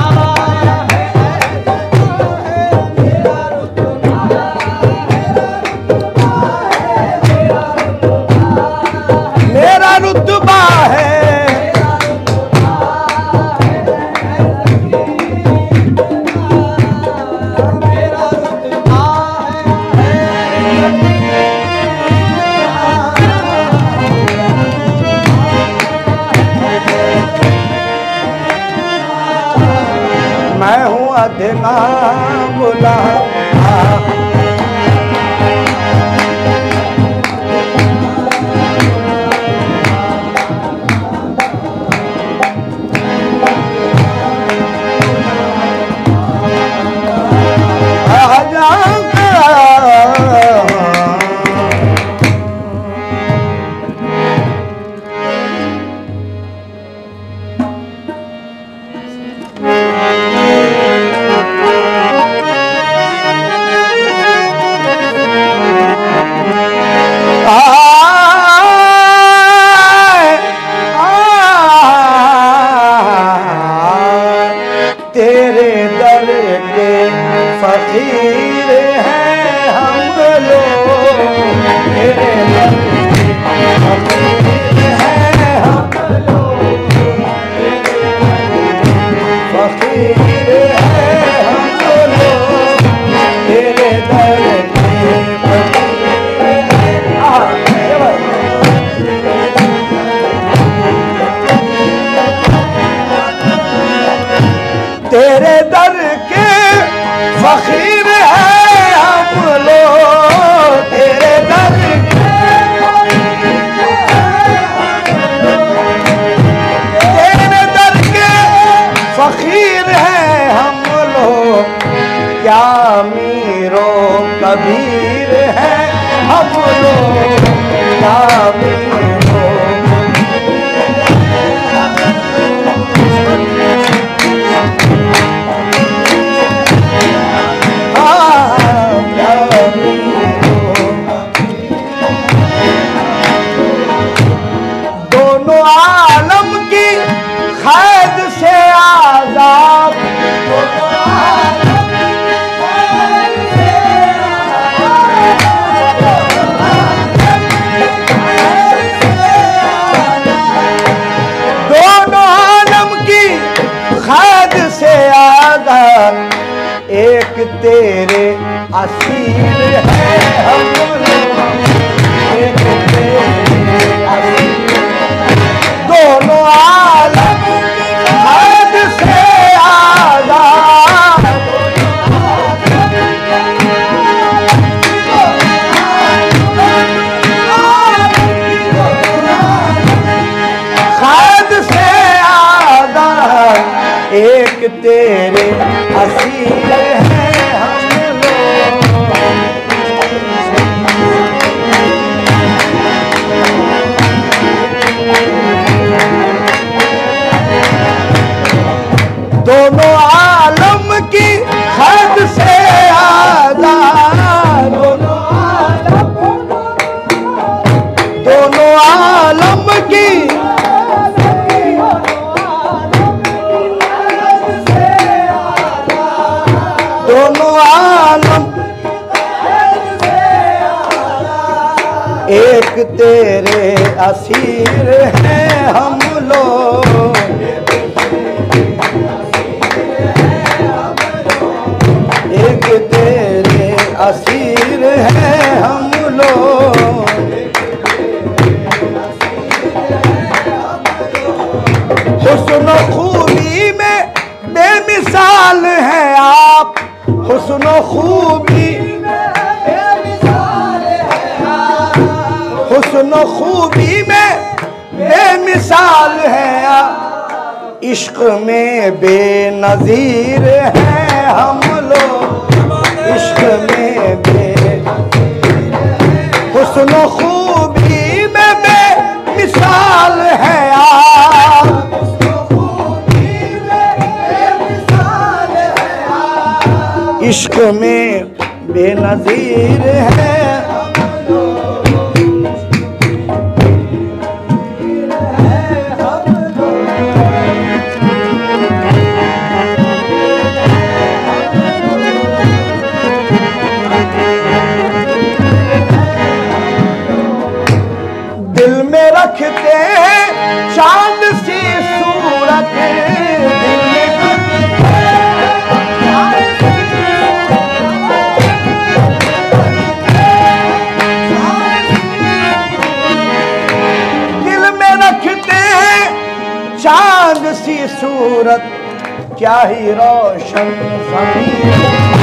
मैं हूँ अदना गुलाम। तेरे दर के फकीर हैं हम लोग, तेरे दर के फकीर हैं हम लोग, फकीर हैं हम लोग, तेरे दर के फकीर हैं। तेरे दर के फकीर हैं हम लोग, तेरे दर के तेरे दर के फकीर हैं हम लोग। क्या मीरो कबीर हैं हम लोग, क्या मीरो आलम की कैद से आजाद, दोनों आलम की कैद से आजाद, एक तेरे असीर है हम लोग, एक तेरे असीर, दोनों आलम कैद से आजाद, कैद से आजाद, एक तेरे असीर हैं हम लोग। दोनों आलम की हद से आजाद, दोनों आलम की दोनों आलम, एक तेरे असीर हैं हम लोग, एक तेरे असीर हैं हम लोग। हुस्न खूबी में बेमिसाल हैं आप, हुस्न खूबी हुस्न खूबी में बेमिसाल हैं आप, इश्क में बेनज़ीर हैं हम लोग, इश्क में हुस्न खूबी में इश्क में बेनज़ीर है। दिल में रखते चांद सी सूरत, दिल में चांद सी सूरत, क्या ही रोशन ज़मीन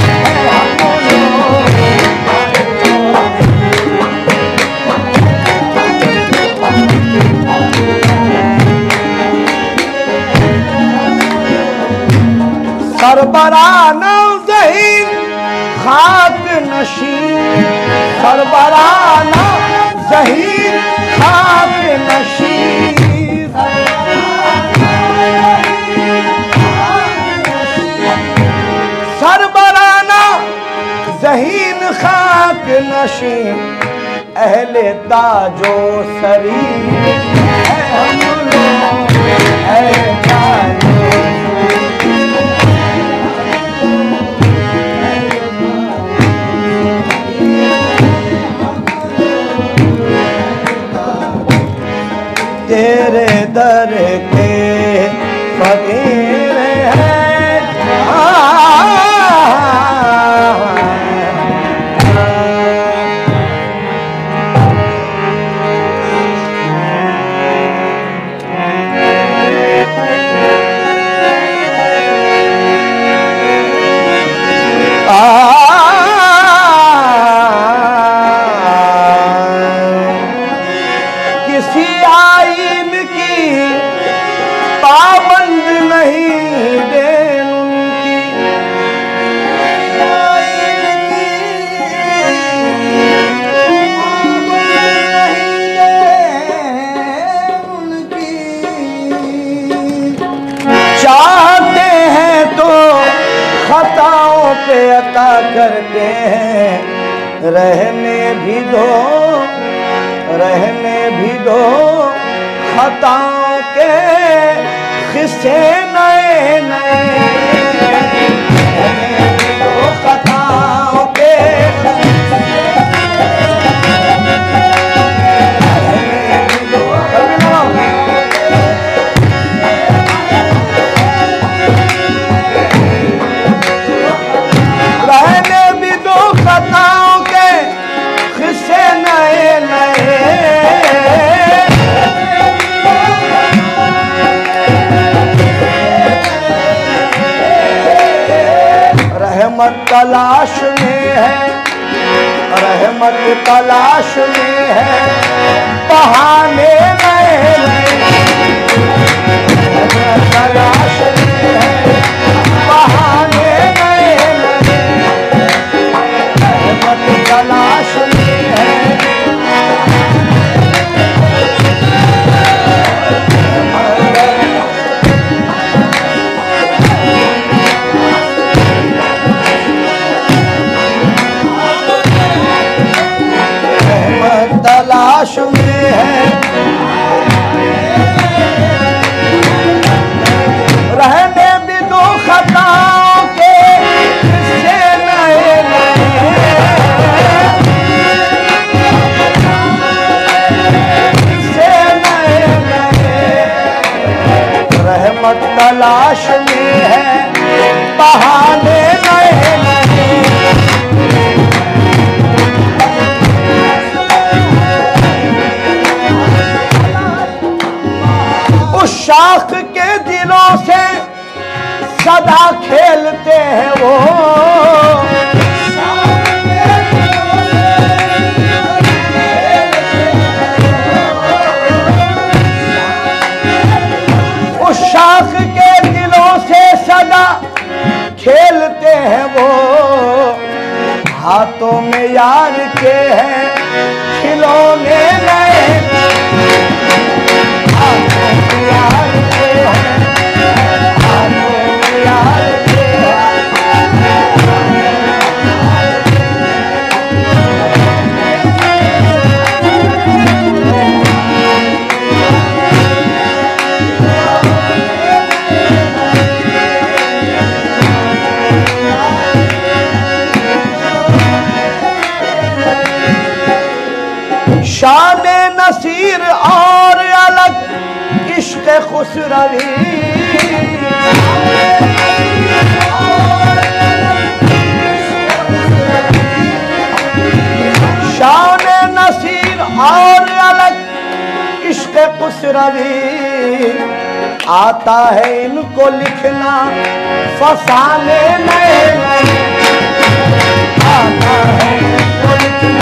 सरबराना ज़हीन खाक नशीन, सरबराना ज़हीन खाक नशीन, सरबराना ज़हीन खाक नशीन, अहले ताजो सरीर हम लोग, अहले ताजो तेरे दर के फकीर हैं। किसी आईन की पाबंद नहीं देन उनकी, चाहते हैं तो खताओं पे अता करते हैं, रहने भी दो, रहने भी दो खताओं के किस्से नए नए, रहने भी दो खताओं के, रहने भी दो, रहने भी दो खताओं के किस्से नए नए, रहमत तलाश में है, रहमत तलाश में है, बहाने नए नए, रहमत तलाश में है, बहाने नए नए, रहमत तलाश में है, तलाश में है, रहने भी दो खताओं के किस्से नए नए, किस्से नए नए, रहमत तलाश में है, बहाने नए नए, उस शाख के दिलों से सदा खेलते हैं वो, उस शाख के दिलों से सदा खेलते हैं वो, हाथों में यार के हैं खिलौने नए, हाथों में यार के हैं, हाथों में यार के हैं, इश्क खुसरवी शान नसीर और अलग इश्क खुसरवी आता है इनको लिखना फसाने नए आता है इनको लिखना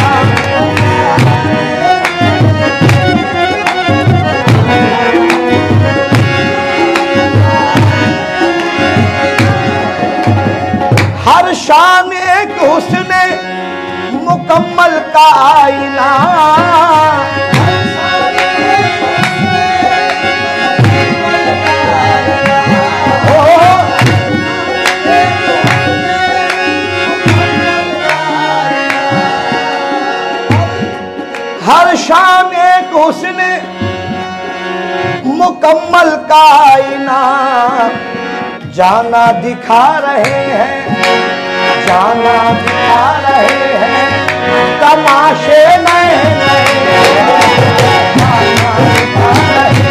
हर शान एक हुस्न मुकम्मल का आईना हर शान एक हुस्न मुकम्मल का आईना जाना दिखा रहे हैं जाना दिखा रहे हैं तमाशे नए नए जाना दिखा रहे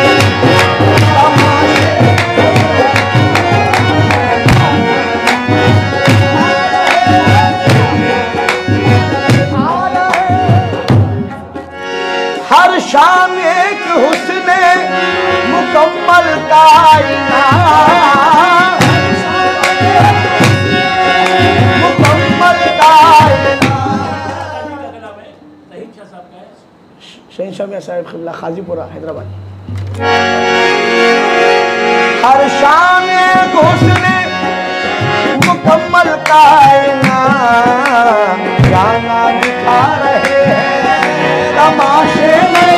हर शाम एक हुस्न मुकम्मल का आईना शहंशाह मियां साहिब क़िबला खाजीपुरा हैदराबाद। हर शाम एक हुस्न मुकम्मल का आईना जाना दिखा रहे हैं तमाशे में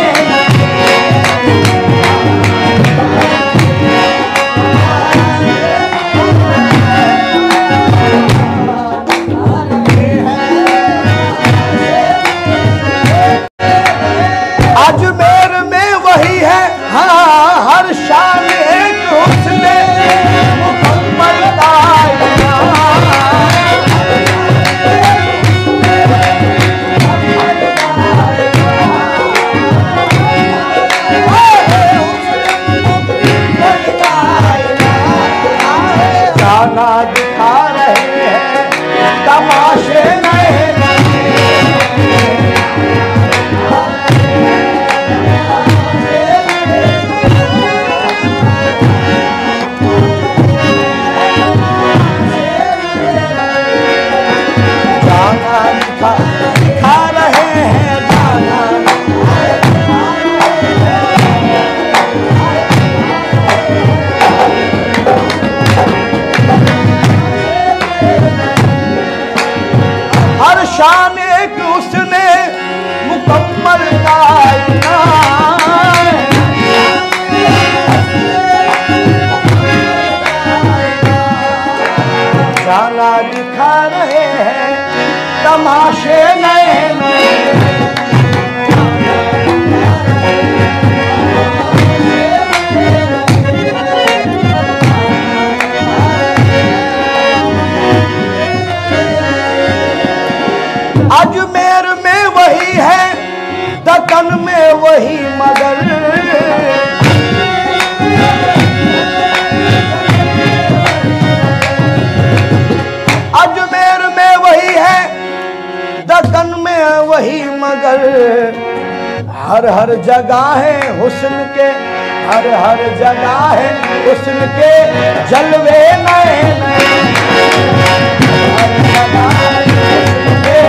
अजमेर में वही है हाँ हर शान एक हुस्न मुकम्मल का आईना जाना दिखा रहे हैं तमाशे नए दिखा रहे हैं जाना हर शान एक हुस्न मुकम्मल का आईना जाना दिखा रहे हैं तमाशे नए अजमेर में वही है दक्कन में वही मगर अजमेर में वही है दक्कन में वही मगर हर जगह है हुस्न के हर जगह है हुस्न के जलवे नए नए हर जगह है हुस्न के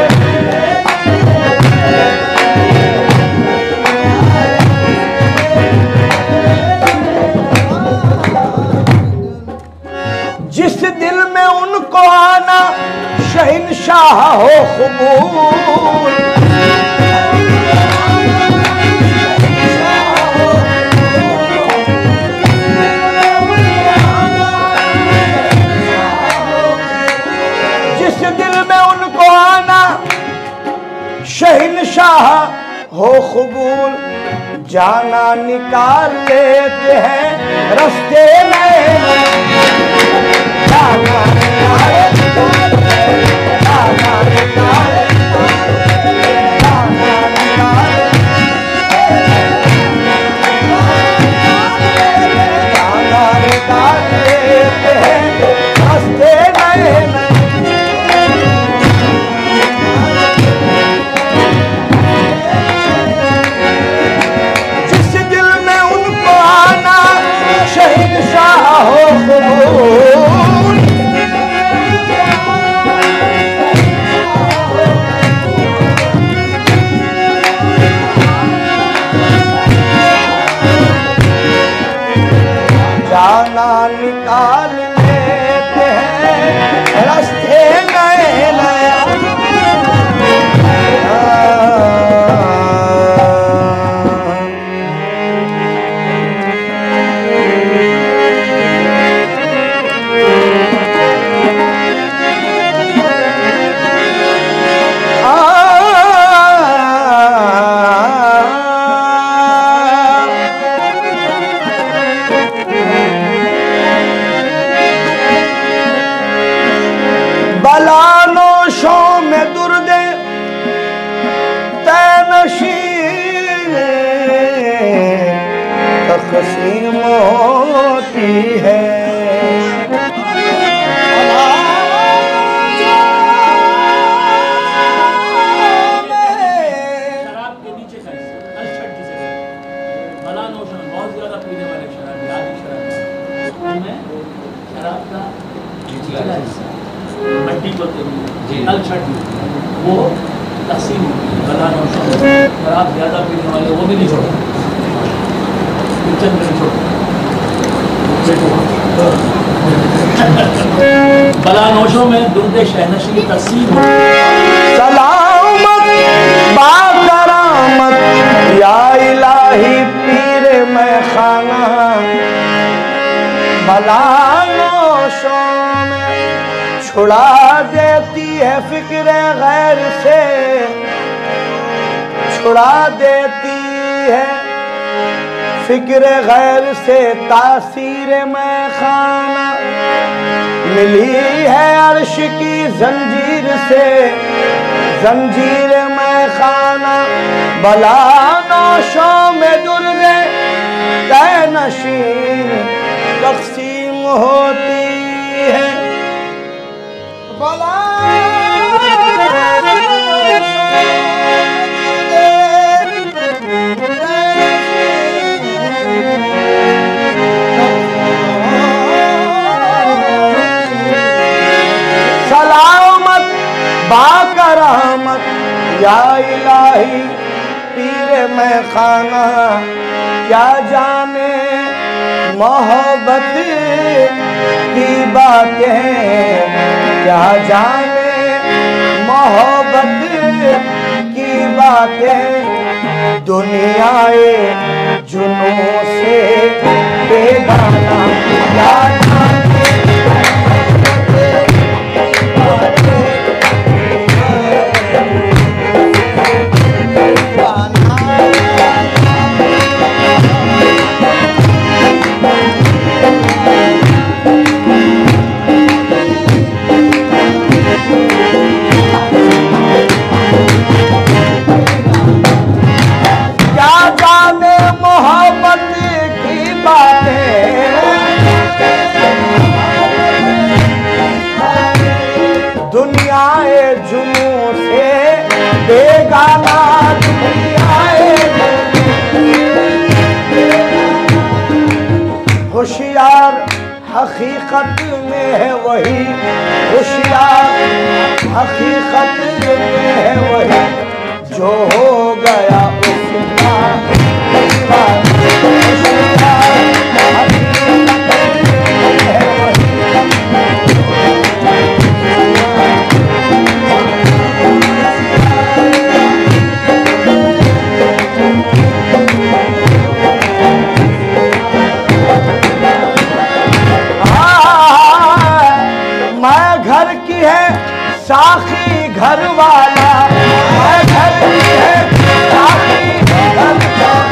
जिस दिल में उनको आना शहंशाह हो क़बूल जिस दिल में उनको आना शहंशाह हो क़बूल जाना निकाल लेते हैं रास्ते नए जाना जाना निकाल लेते हैं रास्ते नए नए। बलानोशों में दुर्दे तैनशी तक़सीम होती है। शराब के नीचे का अलछट जिसे बलानोशों में बहुत ज्यादा पीने वाले शराबी आदि शराब उनमें शराब का निचला हिस्सा मट्टी को अलछट वो तक़सीम बलानोशों में शराब ज्यादा पीने वाले वो भी नहीं छोड़ते, किचन में नहीं छोड़ते। बलानोशों में दुर्दे शहनशी की तक़सीम सलामत बाकरामत या इलाही पीर मैं खाना। बलानोशों में छुड़ा देती है फिक्र गैर से, छुड़ा देती है फिक्र गैर से तासीर मैं खाना। मिली है अर्श की जंजीर से जंजीर मैं खाना। बलानोशों में दुर्दे तैनशीन तक़सीम होती है। सलामत बाकरामत या इलाही पीर मैं खाना। क्या जाने मोहब्बत की बातें, क्या जाने मोहब्बत की बातें। दुनियाए जुनून से बेगाना क्या जाने मोहब्बत की बातें। दुनियाए जुनून से बेगाना दुनियाए। होशियार हकीकत में है वही, होशियार हकीकत में है वही जो हो गया उसका मैं घर की है साखी घर वाला, मैं घर की है साखी घर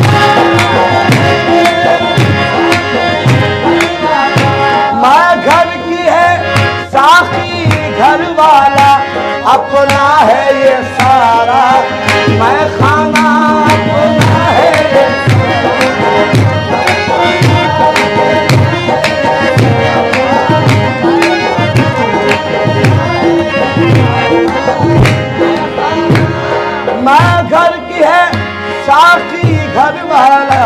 मैं घर की है साखी घर वाला। अपना है ये सारा मैं खाना, अपना है ये मैं घर की है साखी घर वाला।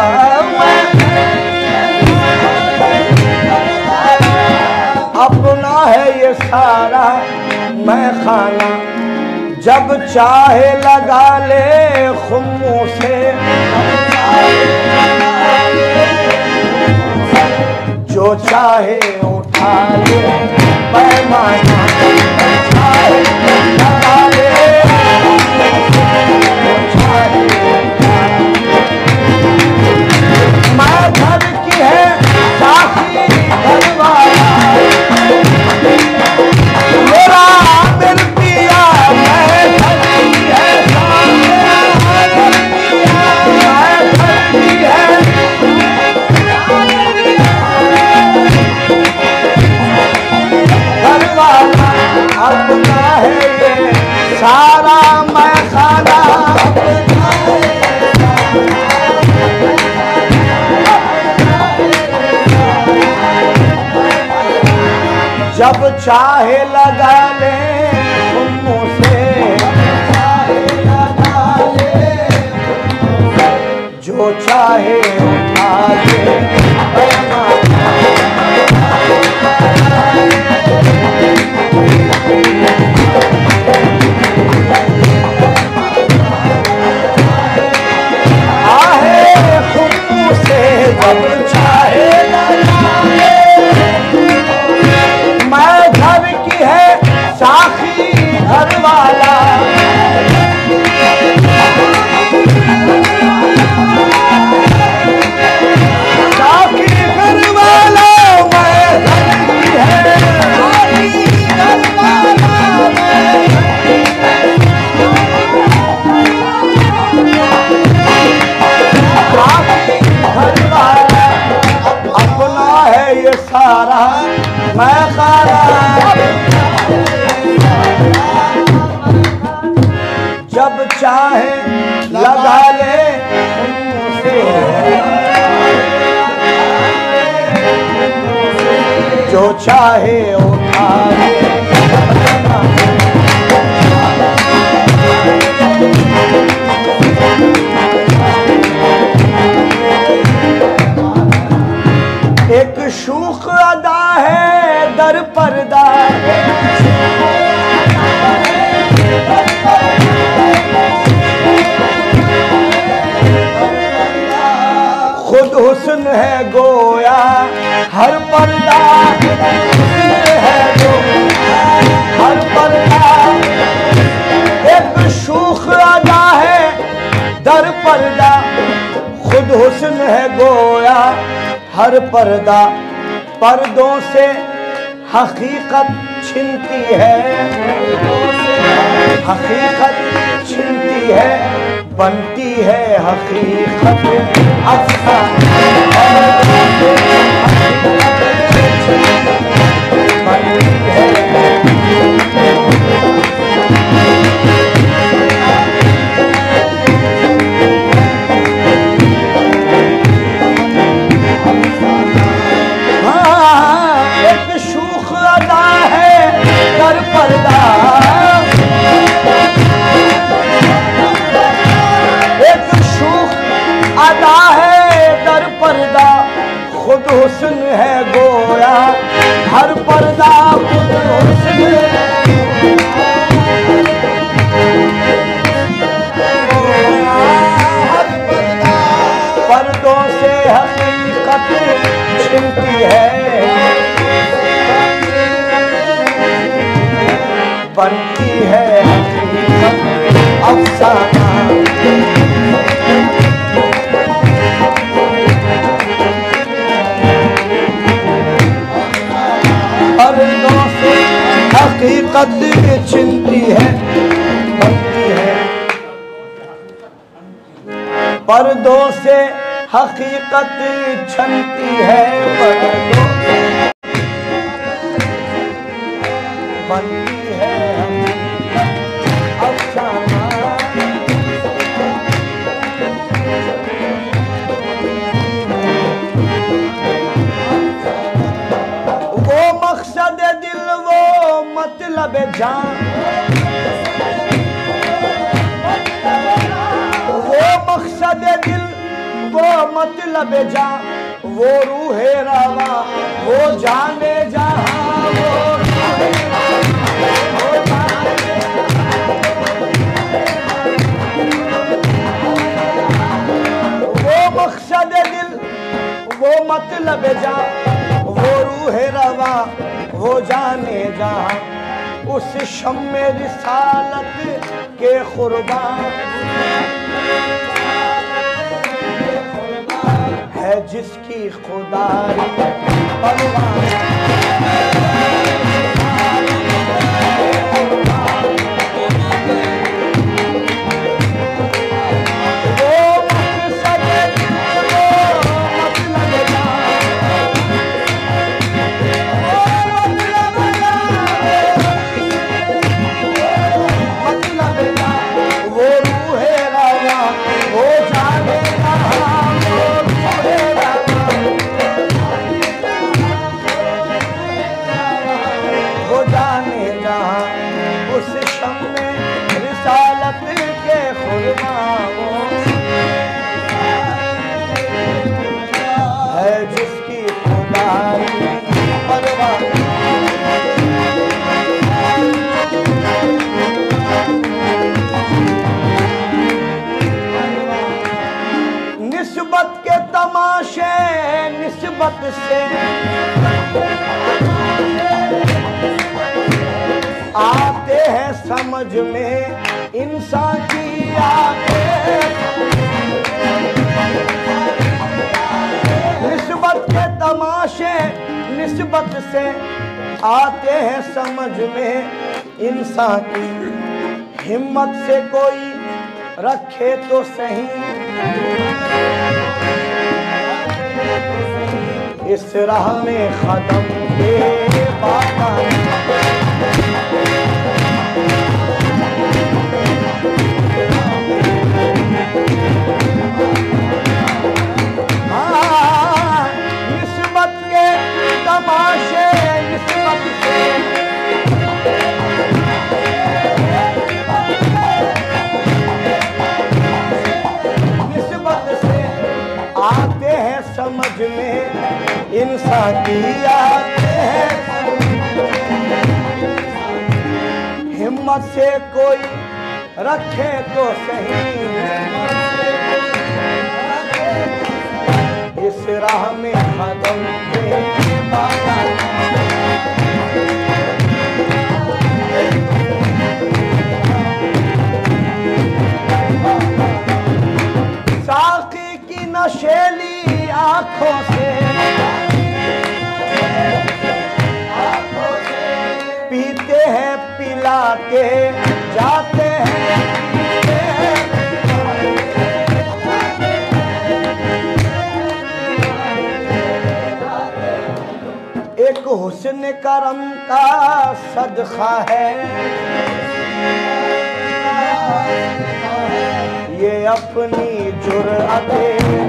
अपना है ये सारा मैं खाना। जब चाहे लगा ले खुम्मों से, जो जो चाहे उठा ले पैमाना, चाहे लगा ले, जो चाहे उठा ले। मैं घर की है साथी घरवाला, मेरा दिल पिया, मैं घर की है साथी घरवाला, अपना है ये सारा मैं खाना, अपना है जब चाहे लगा ले मुँह से, जो चाहे उठा ले आहे खुद से, जब चाहे लगा ले। मैं घर की है साखी घरवाला, साखी घरवाला, मैं घर की है साखी घरवाला, साखी घरवाला, अपना है ये सारा मैं खाना, जब चाहे लगा ले मुझसे, जो चाहे उठा ले। एक शूख अदा है दर पर्दा, खुद हुस्न है गोया हर पर्दा, हुस्न है गोया हर पर्दा। एक शूख अदा है दर पर्दा, खुद हुस्न है गोया हर पर्दा। पर्दों से हकीकत छिनती है, हकीकत छिनती है, बनती है हकीकत अफसाना, बनती है। एक शूख अदा है दर पर्दा, एक शूख अदा है दर पर्दा, खुद हुस्न है गोया हर पर्दा, खुद हुस्न हर पर्दा। पर्दों से हकीकत छिनती है, बनती है हकीकत अफसाना। पर्दों से हकीकत छिनती है, बनती है। पर्दों से हकीकत छनती है, पर्दों से बनती है अफसाना। वो मकसद दिल वो मतलब जान, वो मकसद दिल वो मतलब जान, वो रूहे रवा वो जाने जहां, वो मकसद दिल वो मतलब जान, परवाह वो जाने जहां, उस शम्मे रिसालत के कुर्बान है जिसकी खुदाई परवाह। निस्बत से आते हैं समझ में इंसान की आंखें, निस्बत के तमाशे निस्बत से आते हैं समझ में इंसान की। हिम्मत से कोई रखे तो सही इस राह में खत्म के बाबा, निस्बत के तमाशे निस्बत से आते हैं समझ में इंसान की आते हैं। हिम्मत से कोई रखे तो सही इस राह में कदम के बाबा, साकी की नशेली आँखों से पीते हैं पिला के जाते हैं, एक हुस्न करम का सदका है ये अपनी जुर्अते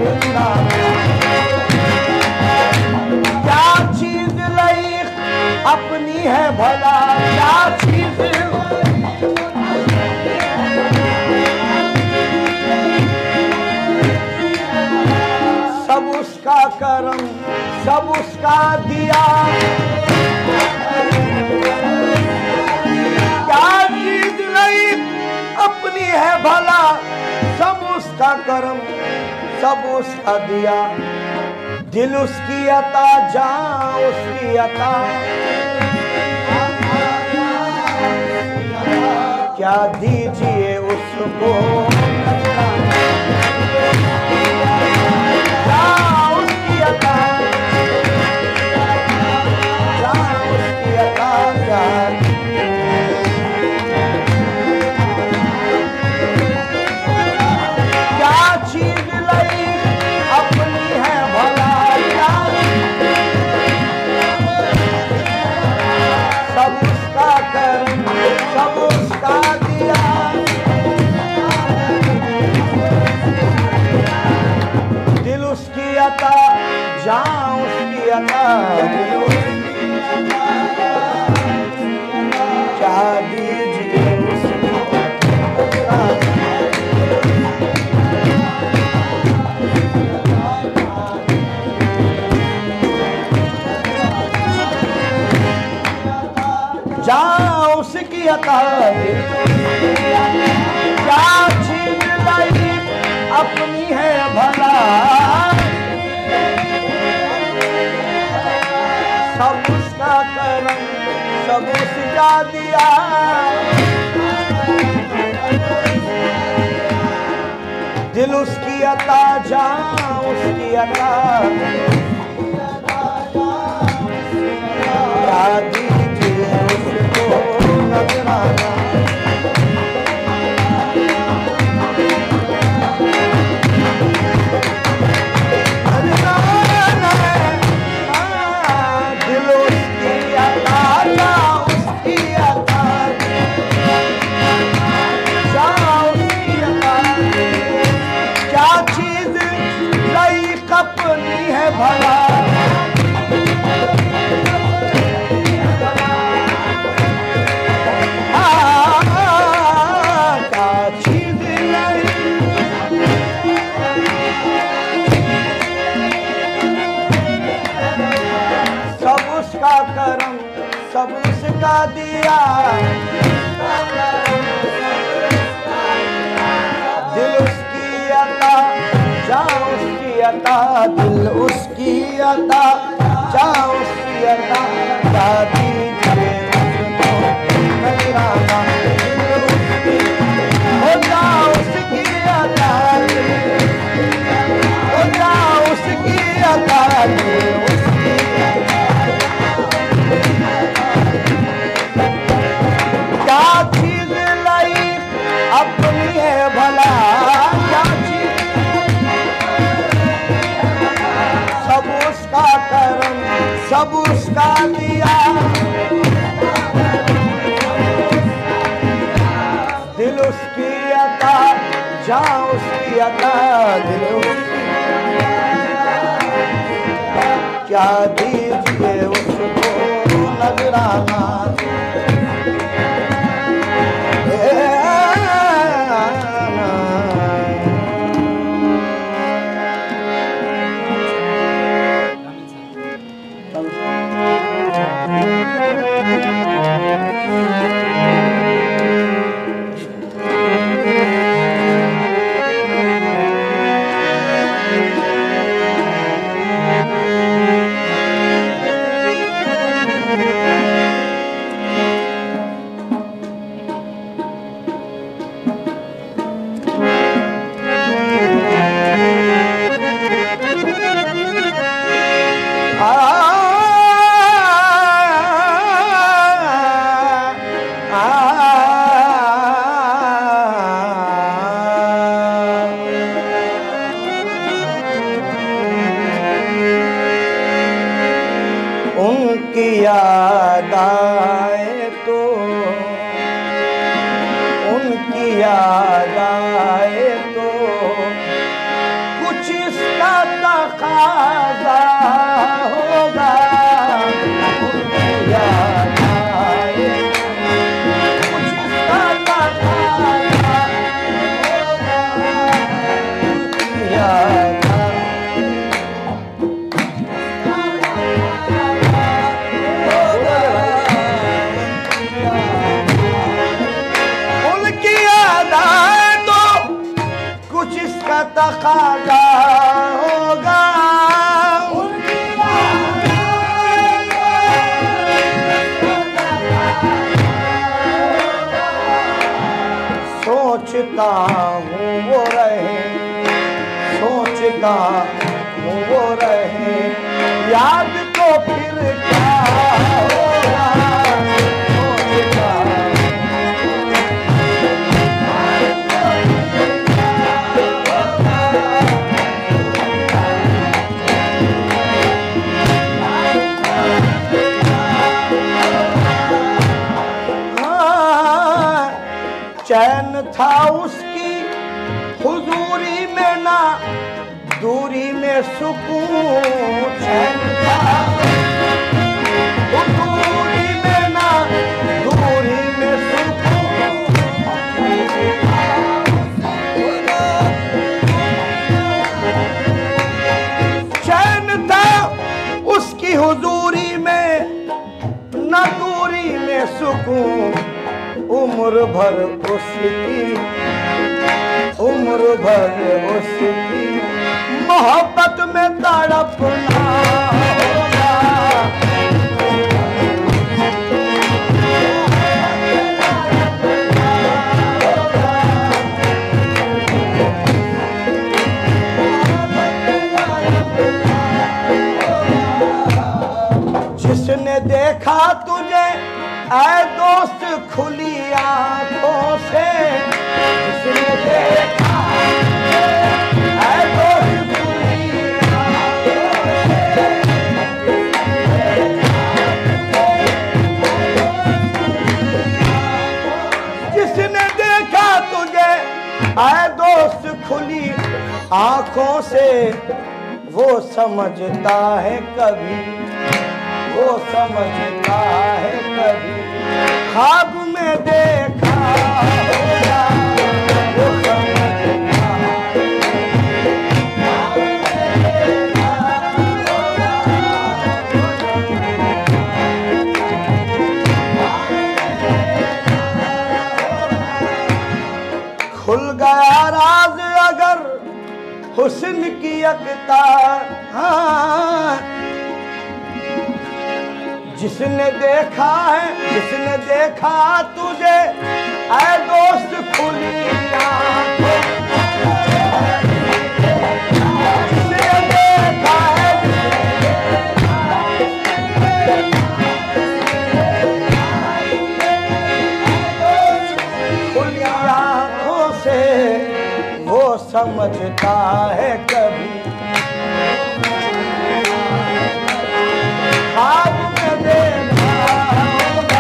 क्या चीज लाइक अपनी है भला, क्या चीज सब उसका करम सब उसका दिया, क्या चीज लाइक अपनी है भला सब उसका करम सब उसका दिया। दिल उसकी अता जान उसकी अता, क्या दीजिए उसको क्या उसकी अता, क्या उसकी अता क्या चीज लाई अपनी है भला, सब उसका कर्म सब उसका दिया। दिल उसकी अता जान उसकी अता, क्या दीजिए उसको जहाँ उसकी अता क्या चीज लाई अपनी है भला, सब उसका करम, सब उसका दिया। दिल उसकी अता, जान उसकी अता, क्या दीजिए उसको नजराना। दिल उसकी अता, जान उसकी अता, जान उसकी अता। क्या चीज लाइक अपनी है भला, क्या चीज लाइक। सब उसका करम, सब उसका दिया। दिल उसकी अता, जान उसकी अता, दिल उसकी अता, जान उसकी अता। क्या दीजिए उसको नजराना। हो जाओ उसकी अता, हो जाओ उसकी अता, दिल उसकी क्या चीज लाई अपनी है भला, क्या चीज। सब उसका करम, सब उसका दिया। दिल उसकी अता, जान उसकी अता, दिल उसकी। क्या दीजिए उसको नजराना। उनकी याद आए तो, उनकी याद आए तो कुछ इसका तकाज़ा होगा। उनकी याद आए कुछ इसका तकाज़ा होगा। उनकी याद तकाज़ा होगा। सोचता हूँ वो रहे, सोचता हूँ वो रहे, याद तो फिर क्या होगा। सोचता चैन था उसकी हुजूरी में ना दूरी में सुकून। चैन था हुजूरी में ना दूरी में सुकून। चैन था उसकी हुजूरी में ना दूरी में सुकून। उम्र भर उसकी, उम्र भर उसकी मोहब्बत में तड़पना होगा। जिसने देखा तुझे ऐ दोस्त खुली आंखों से, जिसने देखा ऐ दोस्त खुली आंखों से, जिसने देखा तुझे ऐ दोस्त खुली आंखों से, वो समझता है कभी, वो समझता है कभी, ख्वाब में देखा होगा, वो समझता है, ख्वाब में देखा होगा। खुल गया राज अगर हुस्न की यकता, हाँ जिसने देखा है, जिसने देखा तुझे ऐ दोस्त खुली आंखों, जिसने देखा है, खुली आंखों से वो समझता है कभी, ख्वाब में देखा होगा,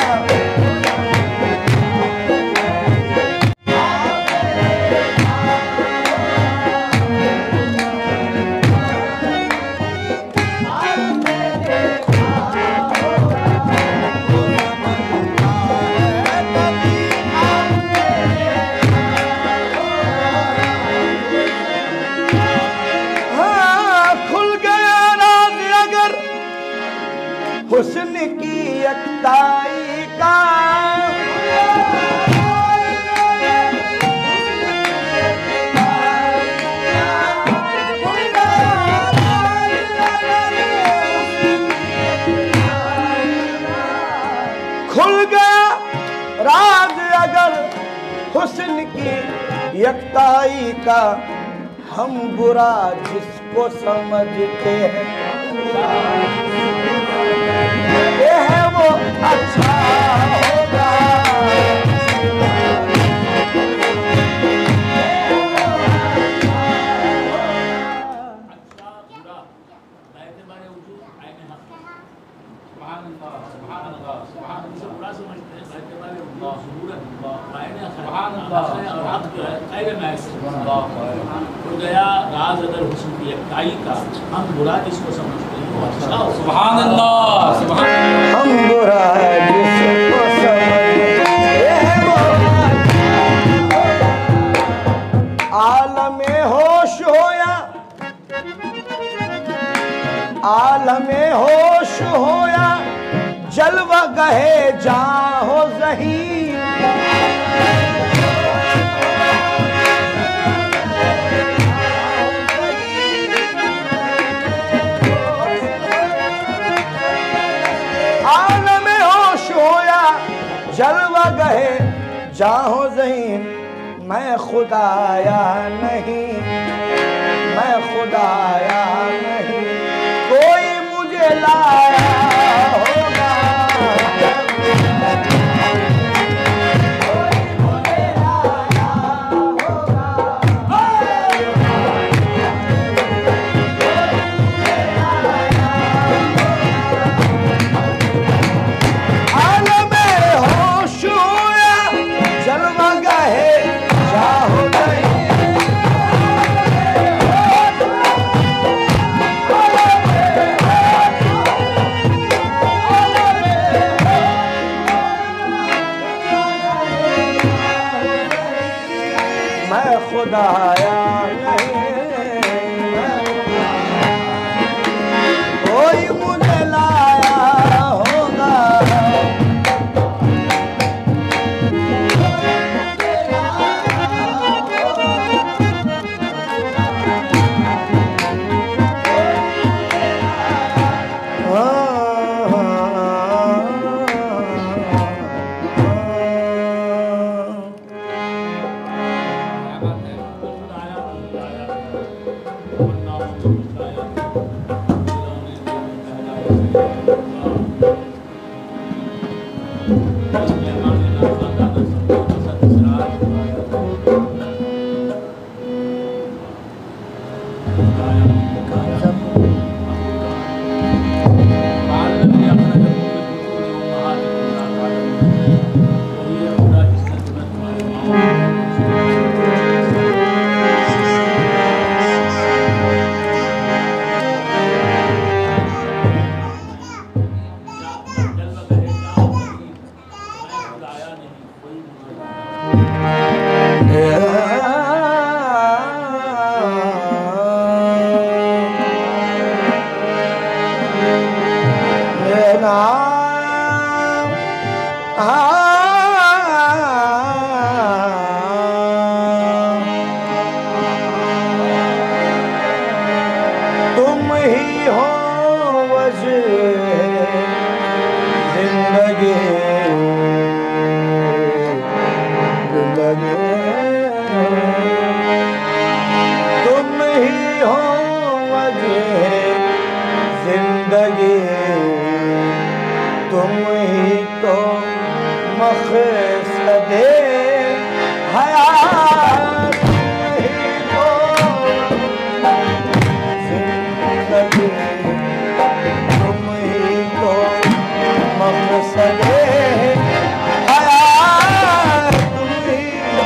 हुस्न की यकताई का, खुल गया राज अगर हुस्न की यकताई का, हम बुरा जिसको समझते हैं ये है वो अच्छा होगा, गया राज अगर हुस्न की यकताई का, हम बुरा जिसको समझते हैं वो अच्छा होगा। सुभान अल्लाह, सुभान अल्लाह। हम बुरा जिसको समझते हैं वो आलमे होश होया, आलमे होश होया, जलवा गहे जहाँ हो ज़हीर, आलमे होश होया, जलवा गहे जहाँ हो ज़हीर, मैं खुदाया नहीं, मैं खुदाया नहीं, कोई मुझे लाया होगा, नाम तुम ही हो वजह जिंदगी तुम ही हो वजह जिंदगी तुम ही तो मक़सदे हयात तुम ही तो मक़सदे हयात तुम ही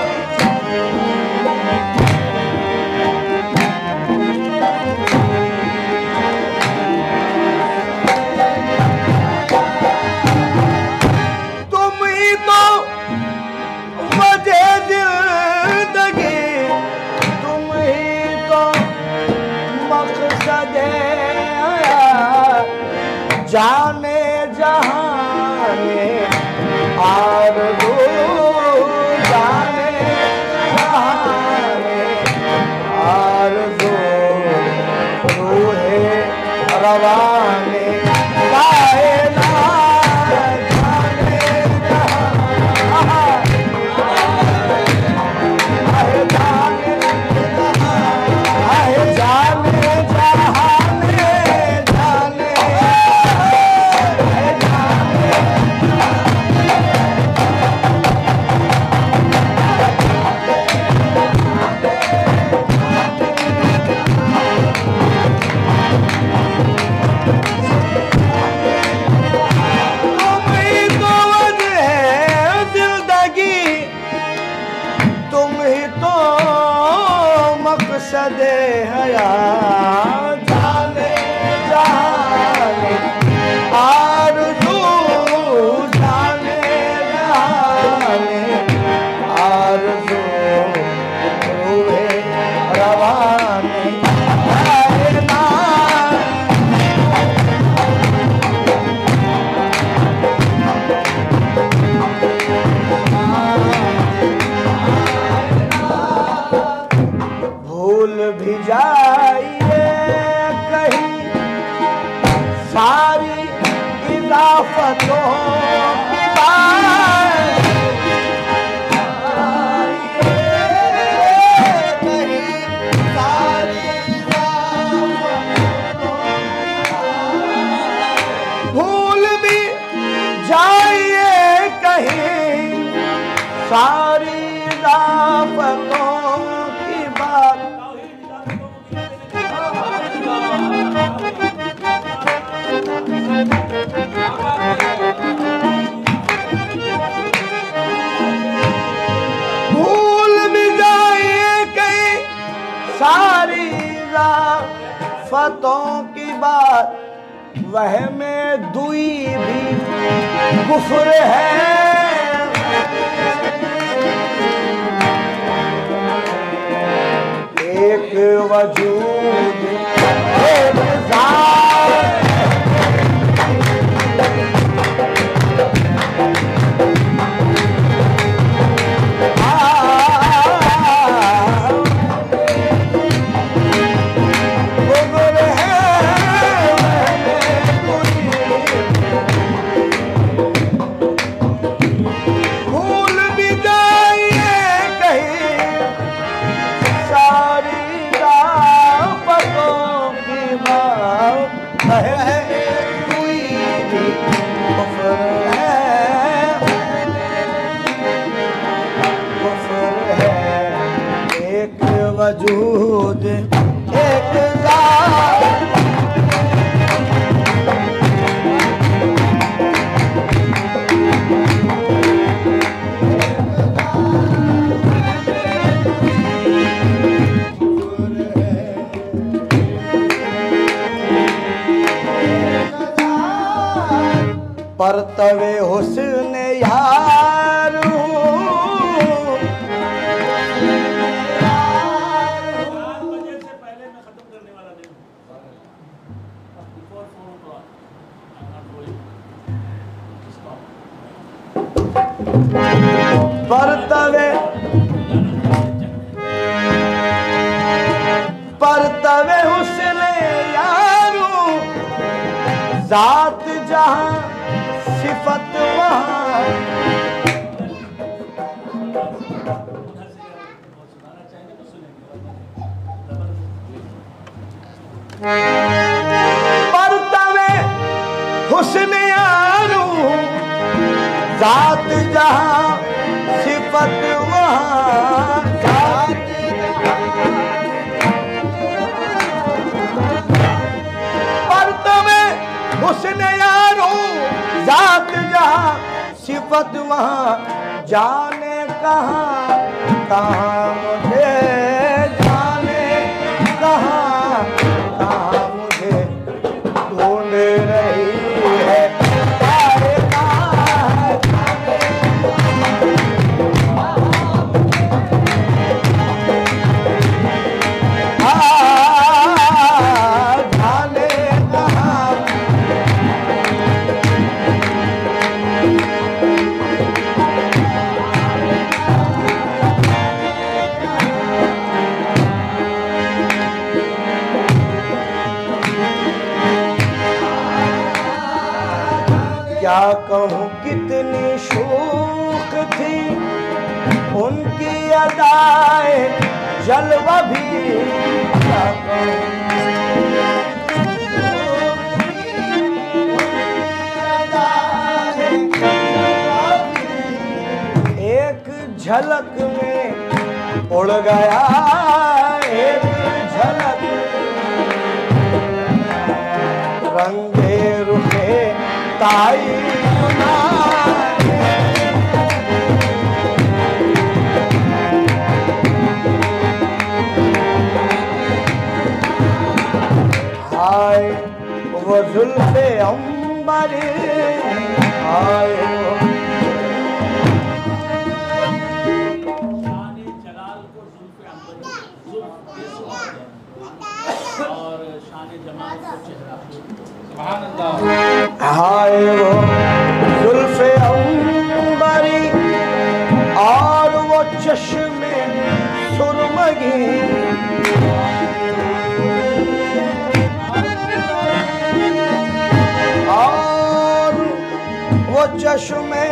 जाने जहाने आरज़ू जाने जहाने आरज़ू रूहे रवाने कायनात जाने मक़सदे हयात जाने जहाने आरज़ू जाने जहाने आरज़ू रूहे रवाने भूल भी जाइए कहीं सारी इज़ाफ़तों की बात कहीं सारी भूल भी जाइए कहीं सारी इज़ाफ़तों भूल भी जाइए कहीं सारी फ़तों की बात वह में दुई भी कुफ्र है एक वजूद एक ज़ात भूल भी जाइए कहीं सारी राफ़तों की बात है कोई भी कुफ्र है एक वजूद एक ज़ात परतवे हुस्न यार परतवे हुस्न यारू जात जहां सिफत वहां। परतवे हुस्न यारू जात जहां सिफत वहां। परतवे हुस्न यारू जात जहां सिफत वहां। जाने कहां कहां मुझे, जाने कहां कहां मुझे ढूंढ रही है। क्या कहूँ कितनी शूख थी उनकी अदाए जलवा भी। क्या कहूँ एक झलक में उड़ गया, एक झलक रंगे रुखे ताई आए वो जुल्फे अंबरी, आए वो शान जलाल को जुल्फे अंबरी, और शान जमाल को चेहरा। सुभान अल्लाह। आए वो जुल्फे अंबरी और वो चश्मे सुरमगी। और वो चश्मे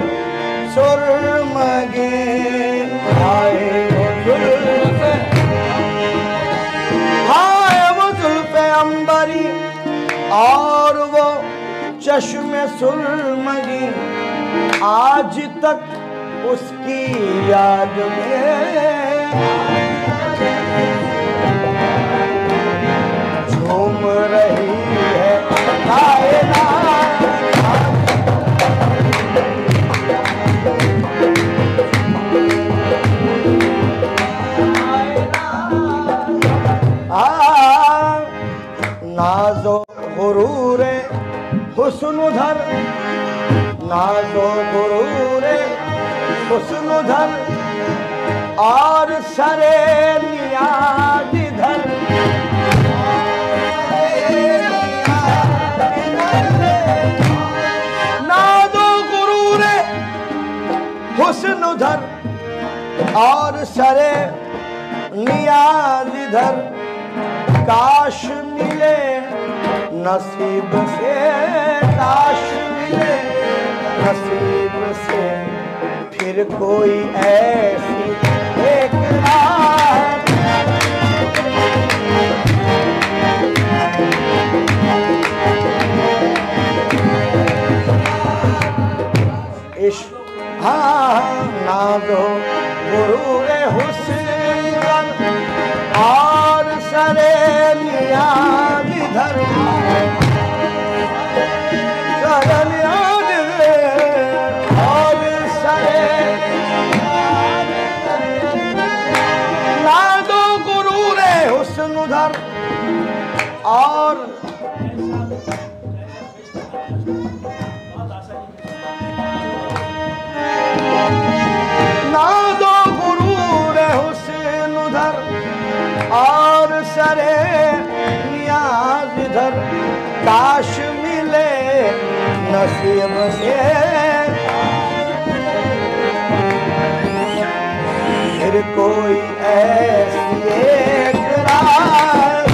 सुरमगी। आए वो जुल्फे, आए वो जुल्फे अंबरी और वो चश्मे सुरमगी। आज तक उसकी याद में झूम रही है कायनात। नाजो गुरूरे हुस्न धर, नाजो गुरूरे हुस्न धर और सरे नियाज धर। नाजो गुरूरे हुस्न धर और सरे नियाज धर। काश मिले नसीब से, काश मिले नसीब से फिर कोई ऐसी एक रात। इश्क हाँ नाज़ो गुरूरे हुस्न और सरे नियाज धर। और सरे नाज़ो गुरूरे हुस्न धर और नाज़ो गुरूरे हुस्न धर और सरे नियाज धर। काश मिले नसीब से फिर कोई ऐसी एक राह,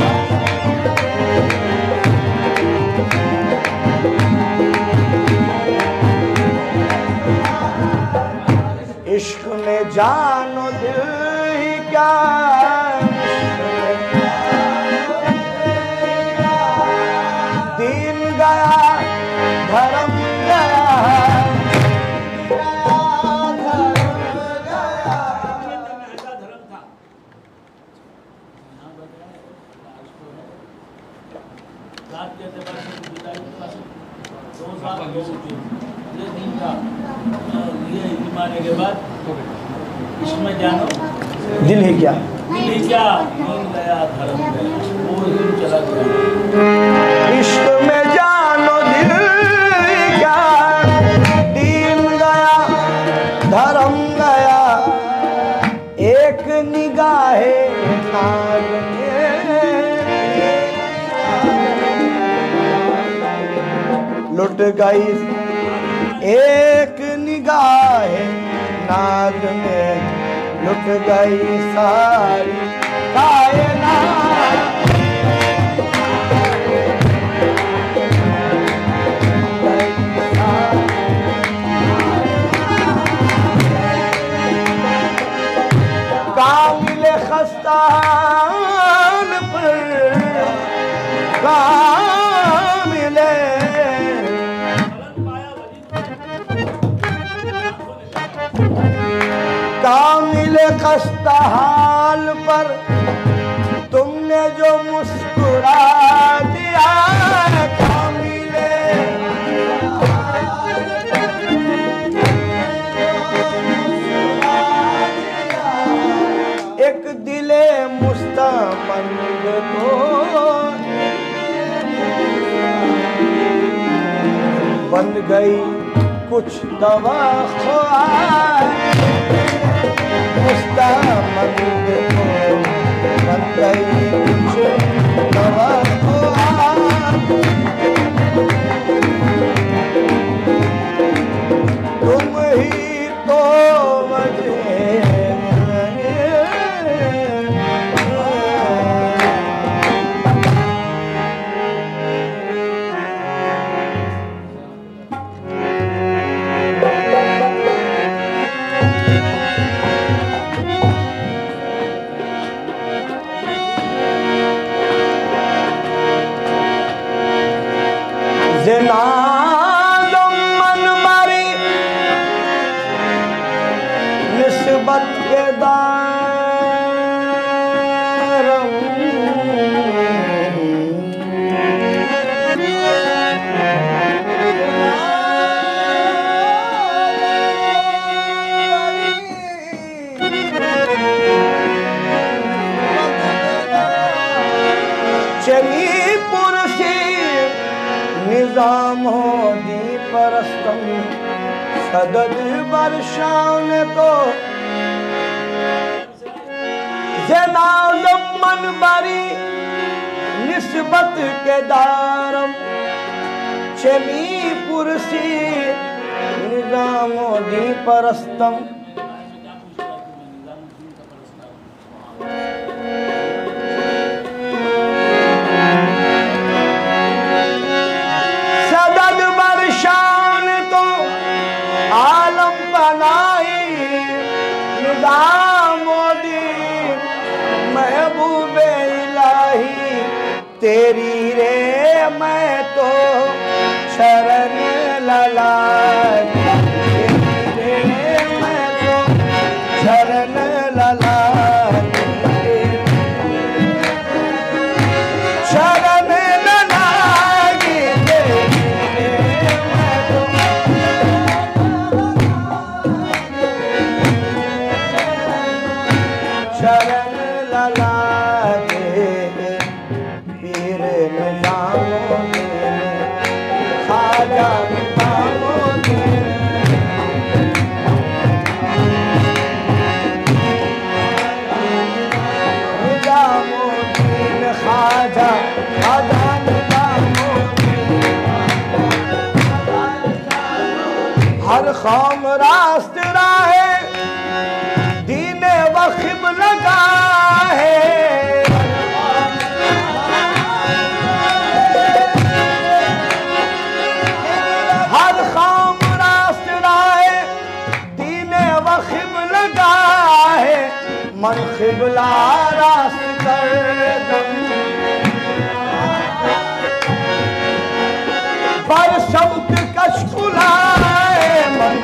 इश्क में जानो दिल ही क्या, दीन गया धर्म गया, मारने के बाद इसमें जानो दिल ही क्या, दिल ही क्या, दीन गया धर्म गया, वो दिन चला गया। इश्क में जानो दिल ही क्या, दीन गया धर्म गया, एक निगाहे नाज में लुट गई, एक निगाहे नाज में लुट गई सारी कायनात। कामिले खस्तान पर कामिले कामिले खस्ता हाल पर तुमने जो मुस्कुरा दिया, कामिले एक दिले मुस्तमंद को बन गई कुछ तवख्वा, मुस्तमंद को बन गई कुछ तवख्वा, तुम ही तो वजह जनाज़म मन मारी निस्बत के दारम, चली पुरसी निजाम हो दी परस्तम, सदद बरशान तो जनाज़म मन बरी निस्बत के दारम, चली पुरसी निजाम हो दी परस्तम, आलम बनाई निज़ाम मोदी, महबूब इलाही तेरी रे मैं तो शरण ललाई, तेरी रे मैं तो शरण ललाई, शरण ललाई, शरण लला दे पीर निजामों दे, खाजा निजामों दे, निजामों दे, खाजा खाजा निजामों दे, हर कौम रास्त राहे दीने वक्त मन क़िबला रास्त कर दम पर शब्द कशकुलाए मन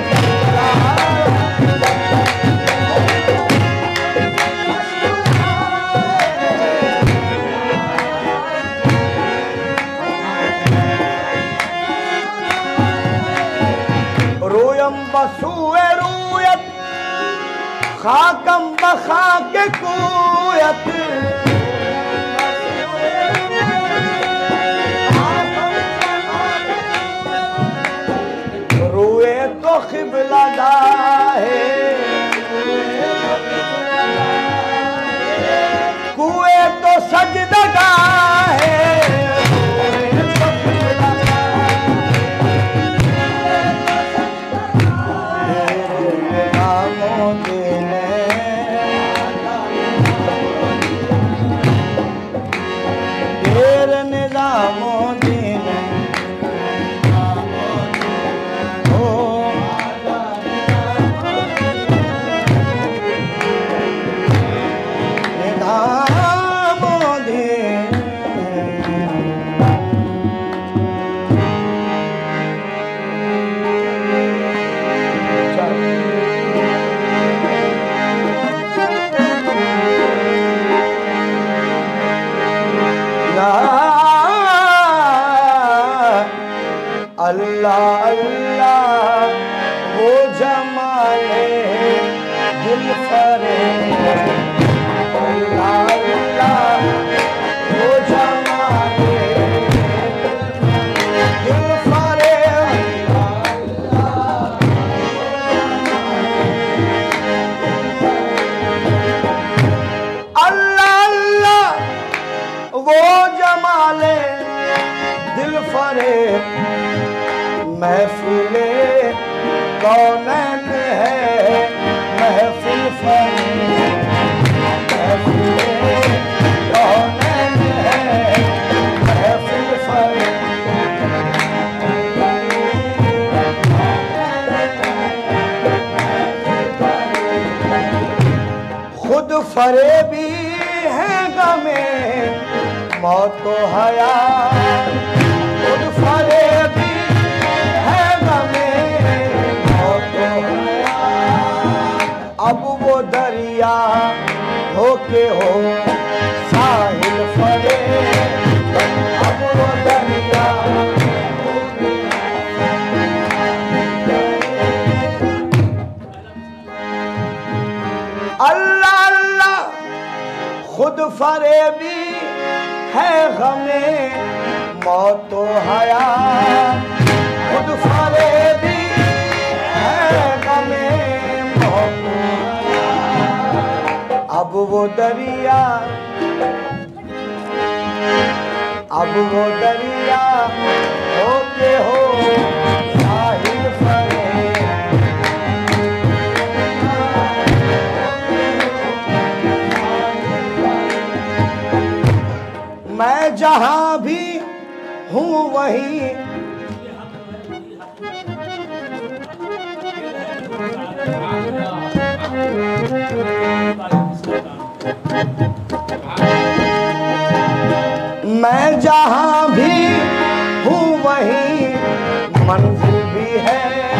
रोयम बसूए रूयत खाकम बखाक कूयत रोए तो क़िबला दाहे कुए तो सजदा है अल्लाह अल्लाह वो जमाले दिल फरेब अल्लाह अल्लाह वो जमाले दिल फरेब अल्लाह अल्लाह वो जमाले दिल फरेब महफिले कौनैन है महफिल फरेब महफिले कौनैन है महफिल फरेब खुद फरेबी है गमे मौत व हयात खुद फरेबी अब वो दरिया हो के हो साहिल फरेब अब वो दरिया अल्लाह अल्लाह खुद फरेबी है गमे मौत व हयात खुद फरेबी है गमे अब वो दरिया होके हो साहिल फरेब मैं जहां भी हूँ वहीं मैं जहां भी हूँ वहीं मंजिल भी है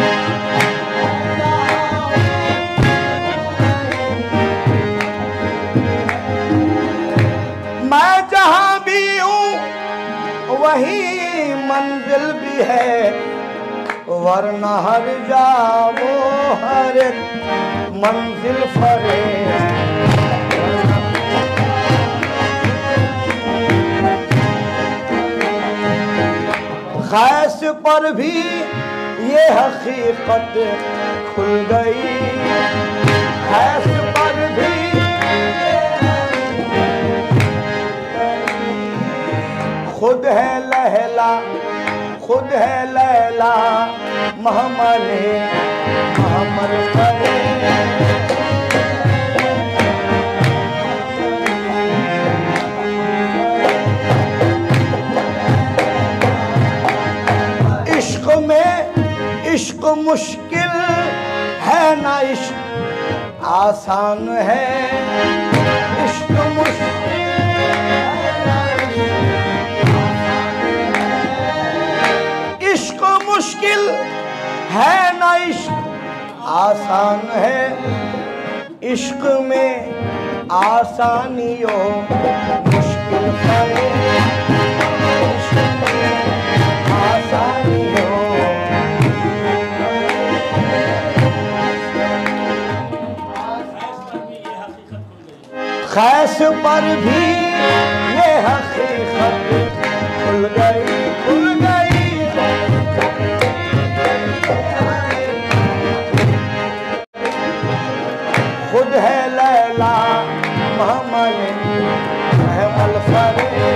मैं जहां भी हूँ वहीं मंजिल भी है वरना हर जाओ हर एक मंजिल फरेब खैस पर भी ये हकीकत खुल गई खैस पर भी खुद है लहला खुद है लैला महमले महमल करे इश्क मुश्किल है ना इश्क आसान है इश्क इश्क मुश्किल है ना इश्क आसान है इश्क में आसानियों मुश्किल करे इश्क में आसानियों खैस पर भी ये हकीकत खुल गई खुल गई खुद है लैला महमल महमल फरे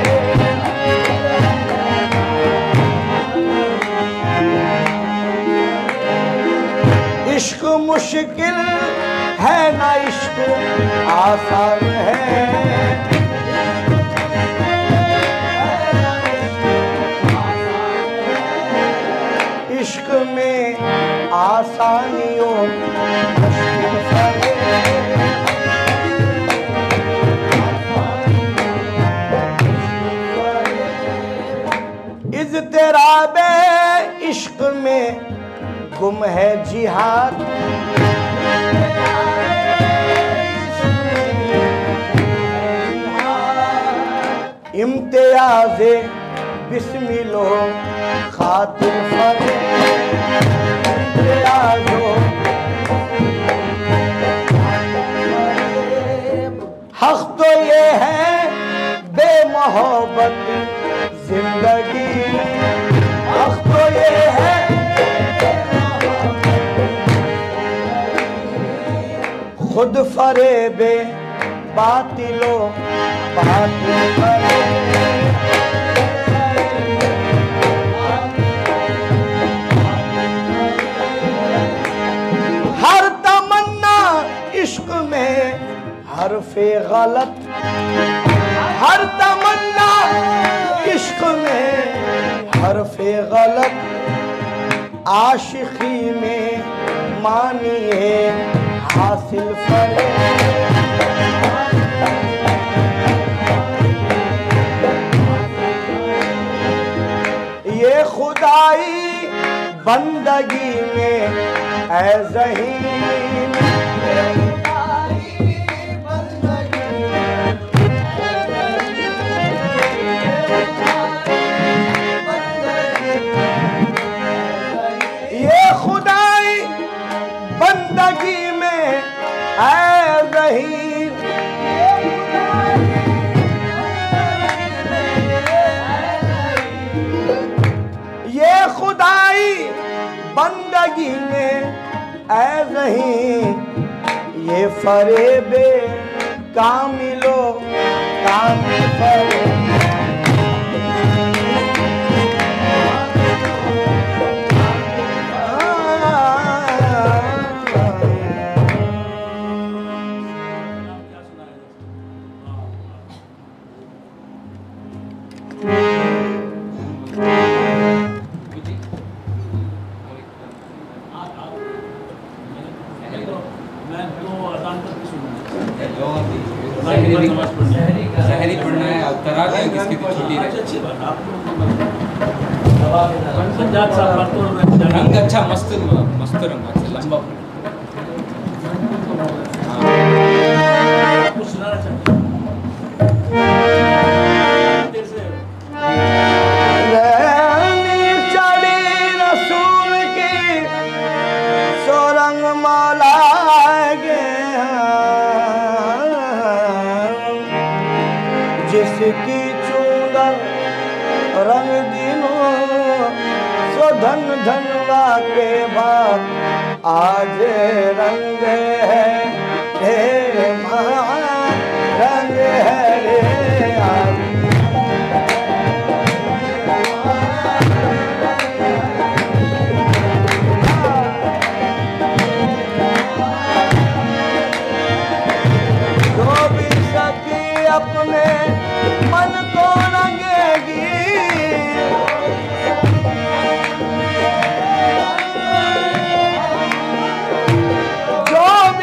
इश्क मुश्किल है ना इश्क आसान है इश्क में आसानियों मुश्किल फरे इज़्तिराबे इश्क में गुम है जिहाद इम्तियाज़े बिस्मिलो खातिर फरे इम्तियाज़ो हक़ तो ये है बेमोहब्बत जिंदगी हक़ तो ये है खुद फरेबे बातिलो बातिल करे हर तमन्ना इश्क में हरफे गलत हर तमन्ना इश्क में हरफे गलत आशिकी में मानिए हासिल फरे ये खुदाई बंदगी में ऐ ज़हीन ये खुदाई बंदगी में ऐ ज़हीन ये खुदाई बंदगी में ऐ ज़हीन ये फरेबे कामिलो कामिल फरेब सहरी पढ़ना है अवतरा का किसकी छुट्टी है अच्छी बात आप सज्जाद साहब रंग अच्छा मस्त मस्त रंग अच्छा लंबा कुछ सुनाना चाहते जिसकी चूड़न रंग दिनों सो धन धनवा के बाद आज रंग है हे माँ रंग है रे आज जो भी सकी अपने मन को रंगेगी जो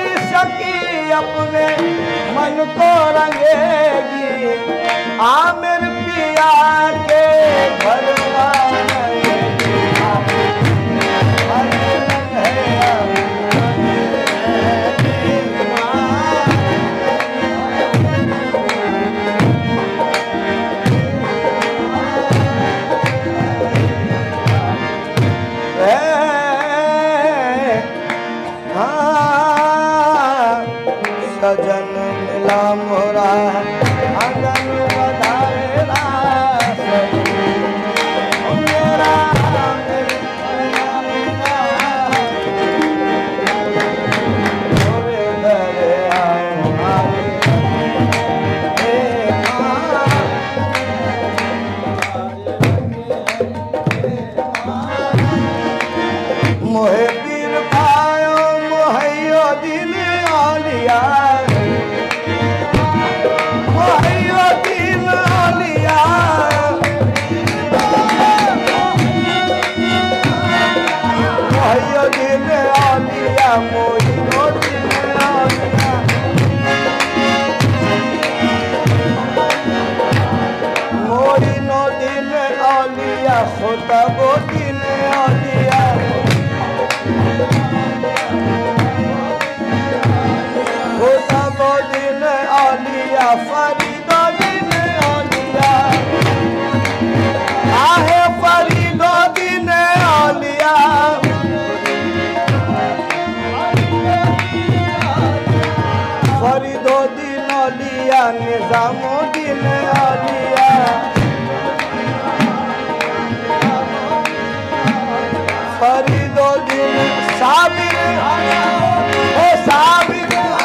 आमिर पिया के भरवाना ये सजन मिला मोरा आंगन बधाएला मेरा मोरे घरे आओ मोहे पीर पायो मोहयो दिल आलिया मोहयो दिल आलिया मोहयो दिल आलिया मोहयो दिल आलिया मोहिनो दिल आलिया खुदा वो दिल आलिया खुदा वो दिल आलिया फरीदो दिल आलिया आहे फरीदो दिल आलिया फरीदो दिल आलिया निजामो दिल आलिया फरीदो दिल साबिर ओ साबिर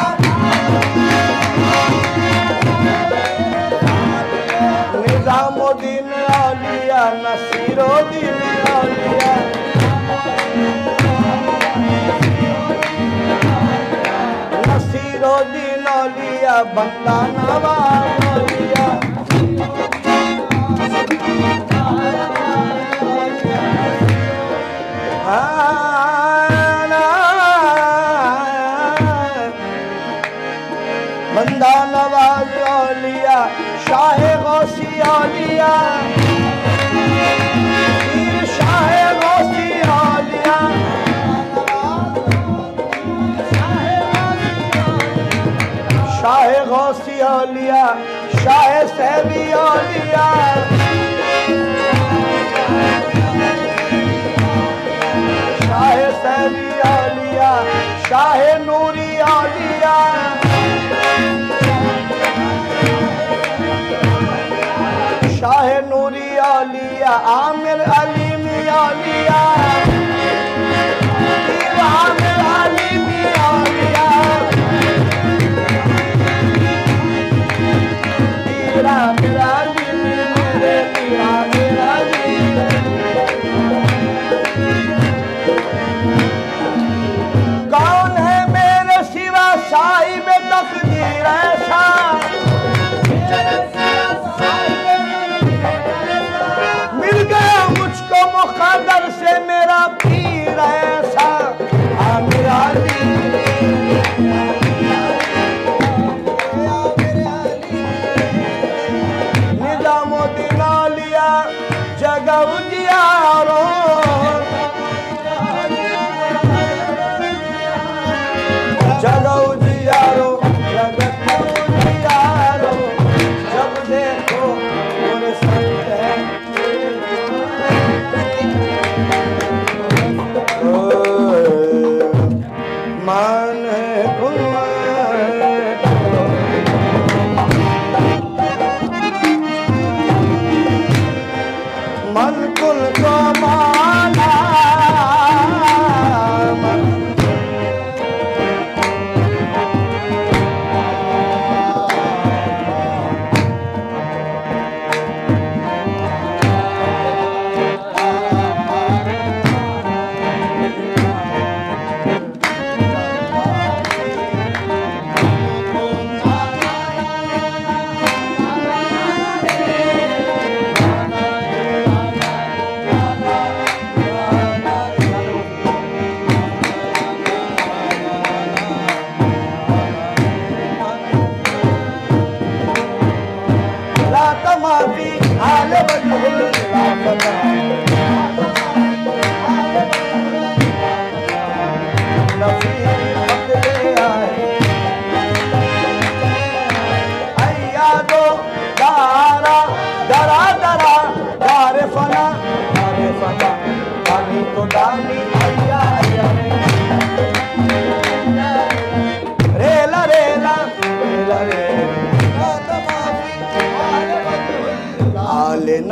निजामुद्दीन आलिया नसीरुद्दीन आलिया नसीरुद्दीन आलिया बंदा नवाज आलिया बंदा नवाज आलिया शाह गौसी आलिया शाह गौसी आलिया शाह गौसी आलिया शाह सैवी आलिया शाह सैवी आलिया शाह नूरी आलिया शाह नूरी आलिया आमिर अलीमी आलिया आमिर अलीमी आलिया तेरा मेरा अलीमी मेरे तेरा मेरा कौन है मेरे सिवा साहिब तकदीर ऐसा मिल गया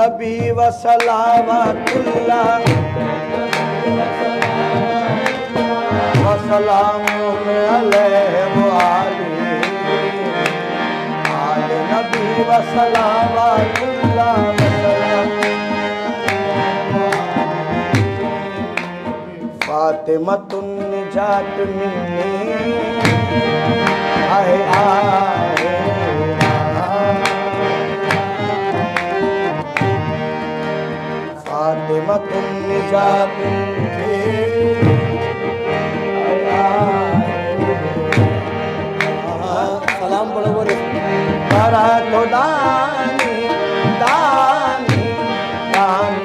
नबी व सलावतुल्लाह व सलामुन अलैहि व आलिहि आल नबी व सलावतुल्लाह व सलाम फातिमतुन निजात मिन्नी आए आए फातिमतुन निजात सलाम पढ़ो बोले करा तो दानी दानी दानी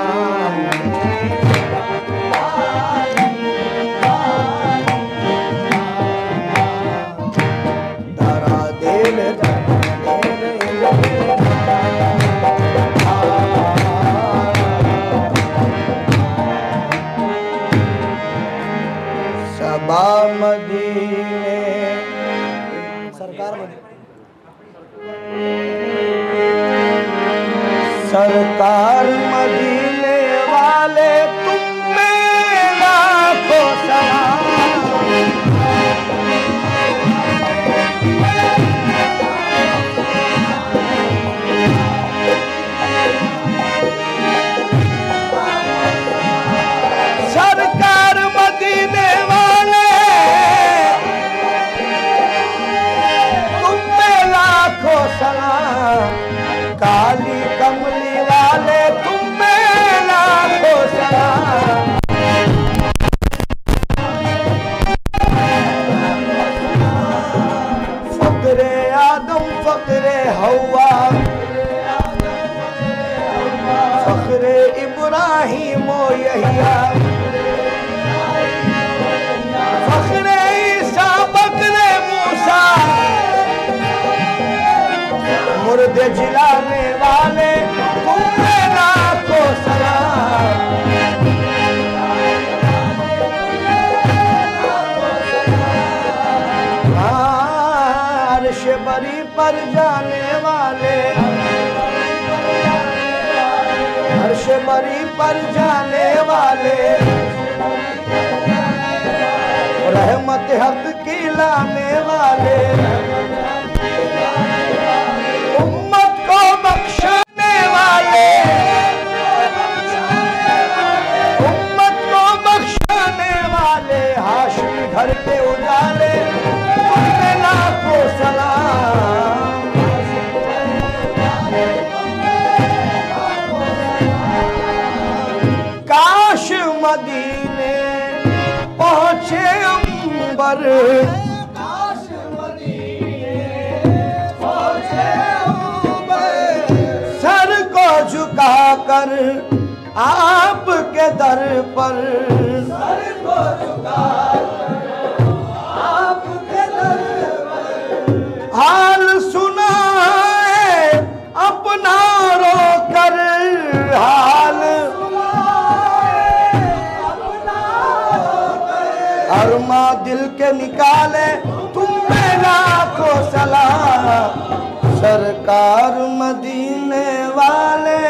धरा दिल सबा मदीने सरकार मदीने वाले तुम में लाखों सलाम सरकार मदीने वाले तुम में लाखों सलाम काली कमली वाले तुम में लाखों सलाम फकरे आदम फकरे हवा फकरे इब्राहिम ओ यहिया फकरे ईसा बकरे मूसा मुर्दे जिलाने वाले तुम में लाखों सलाम अर्श बरी पर जाने वाले अर्श बरी पर जाने वाले रहमत हक की लाने वाले उम्मत को बख्शाने वाले उम्मत को बख्शाने वाले हाशमी घर के उजाले तुम्हें लाखों सलाम काश मदीने पहुंचे अंबर काश मदीने पहुंचे अंबर सर को झुकाकर आपके दर पर सर को झुकाकर आपके दर पर हाल सुनाए अपना रो कर हाल अरमा दिल के निकाले तुम में लाखों सलाम सरकार मदीने वाले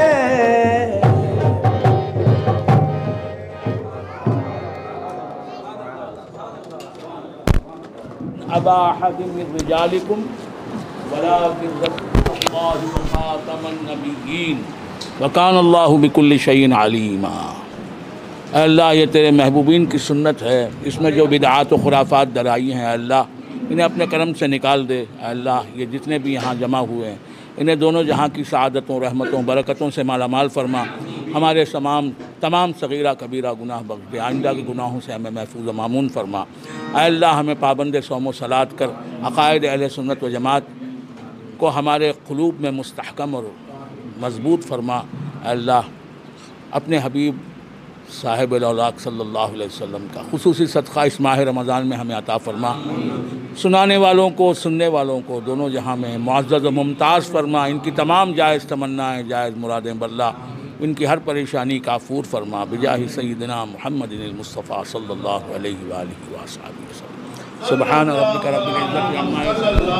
अबा अहदिन मिन रिजालिकुम वलाकिन रसूलुल्लाहि व खातमन नबिय्यीन व कान अल्लाहु बिकुल्लि शैइन अलीमा। अल्लाह ये तेरे महबूबीन की सुन्नत है, इसमें जो बिदआत व खुराफात दराई हैं अल्लाह इन्हें अपने करम से निकाल दे। अल्लाह ये जितने भी यहाँ जमा हुए हैं इन्हें दोनों जहाँ की सआदतों रहमतों बरकतों से माला माल फरमा। हमारे तमाम सगीरा कबीरा गुनाह बख्श दे, आइंदा के गुनाहों से हमें महफूज मामून फरमा। अल्लाह हमें पाबंद सौम सलात कर अक़ायद अहले सुन्नत व जमात को हमारे क़ुलूब में मुस्तहकम और मज़बूत फरमा। अल्लाह अपने हबीब साहिब औलाक सल्लल्लाहु अलैहि वसल्लम का खुसूसी सदक़ा इस माह रमज़ान में हमें अता फरमा। सुनाने वालों को सुनने वालों को दोनों जहां में मुअज़्ज़ज़ व मुमताज़ फरमा। इनकी तमाम जायज़ तमन्नाएँ जायज़ मुरादें बल्ला, इनकी हर परेशानी काफूर फरमा। बिजाहि सय्यिदिना मुहम्मदिनिल मुस्तफ़ा सल्लल्लाहु अलैहि व आलिहि व अस्हाबिहि वसल्लम। सुब्हान रब्बिका रब्बिल इज़्ज़ति अम्मा यसिफून।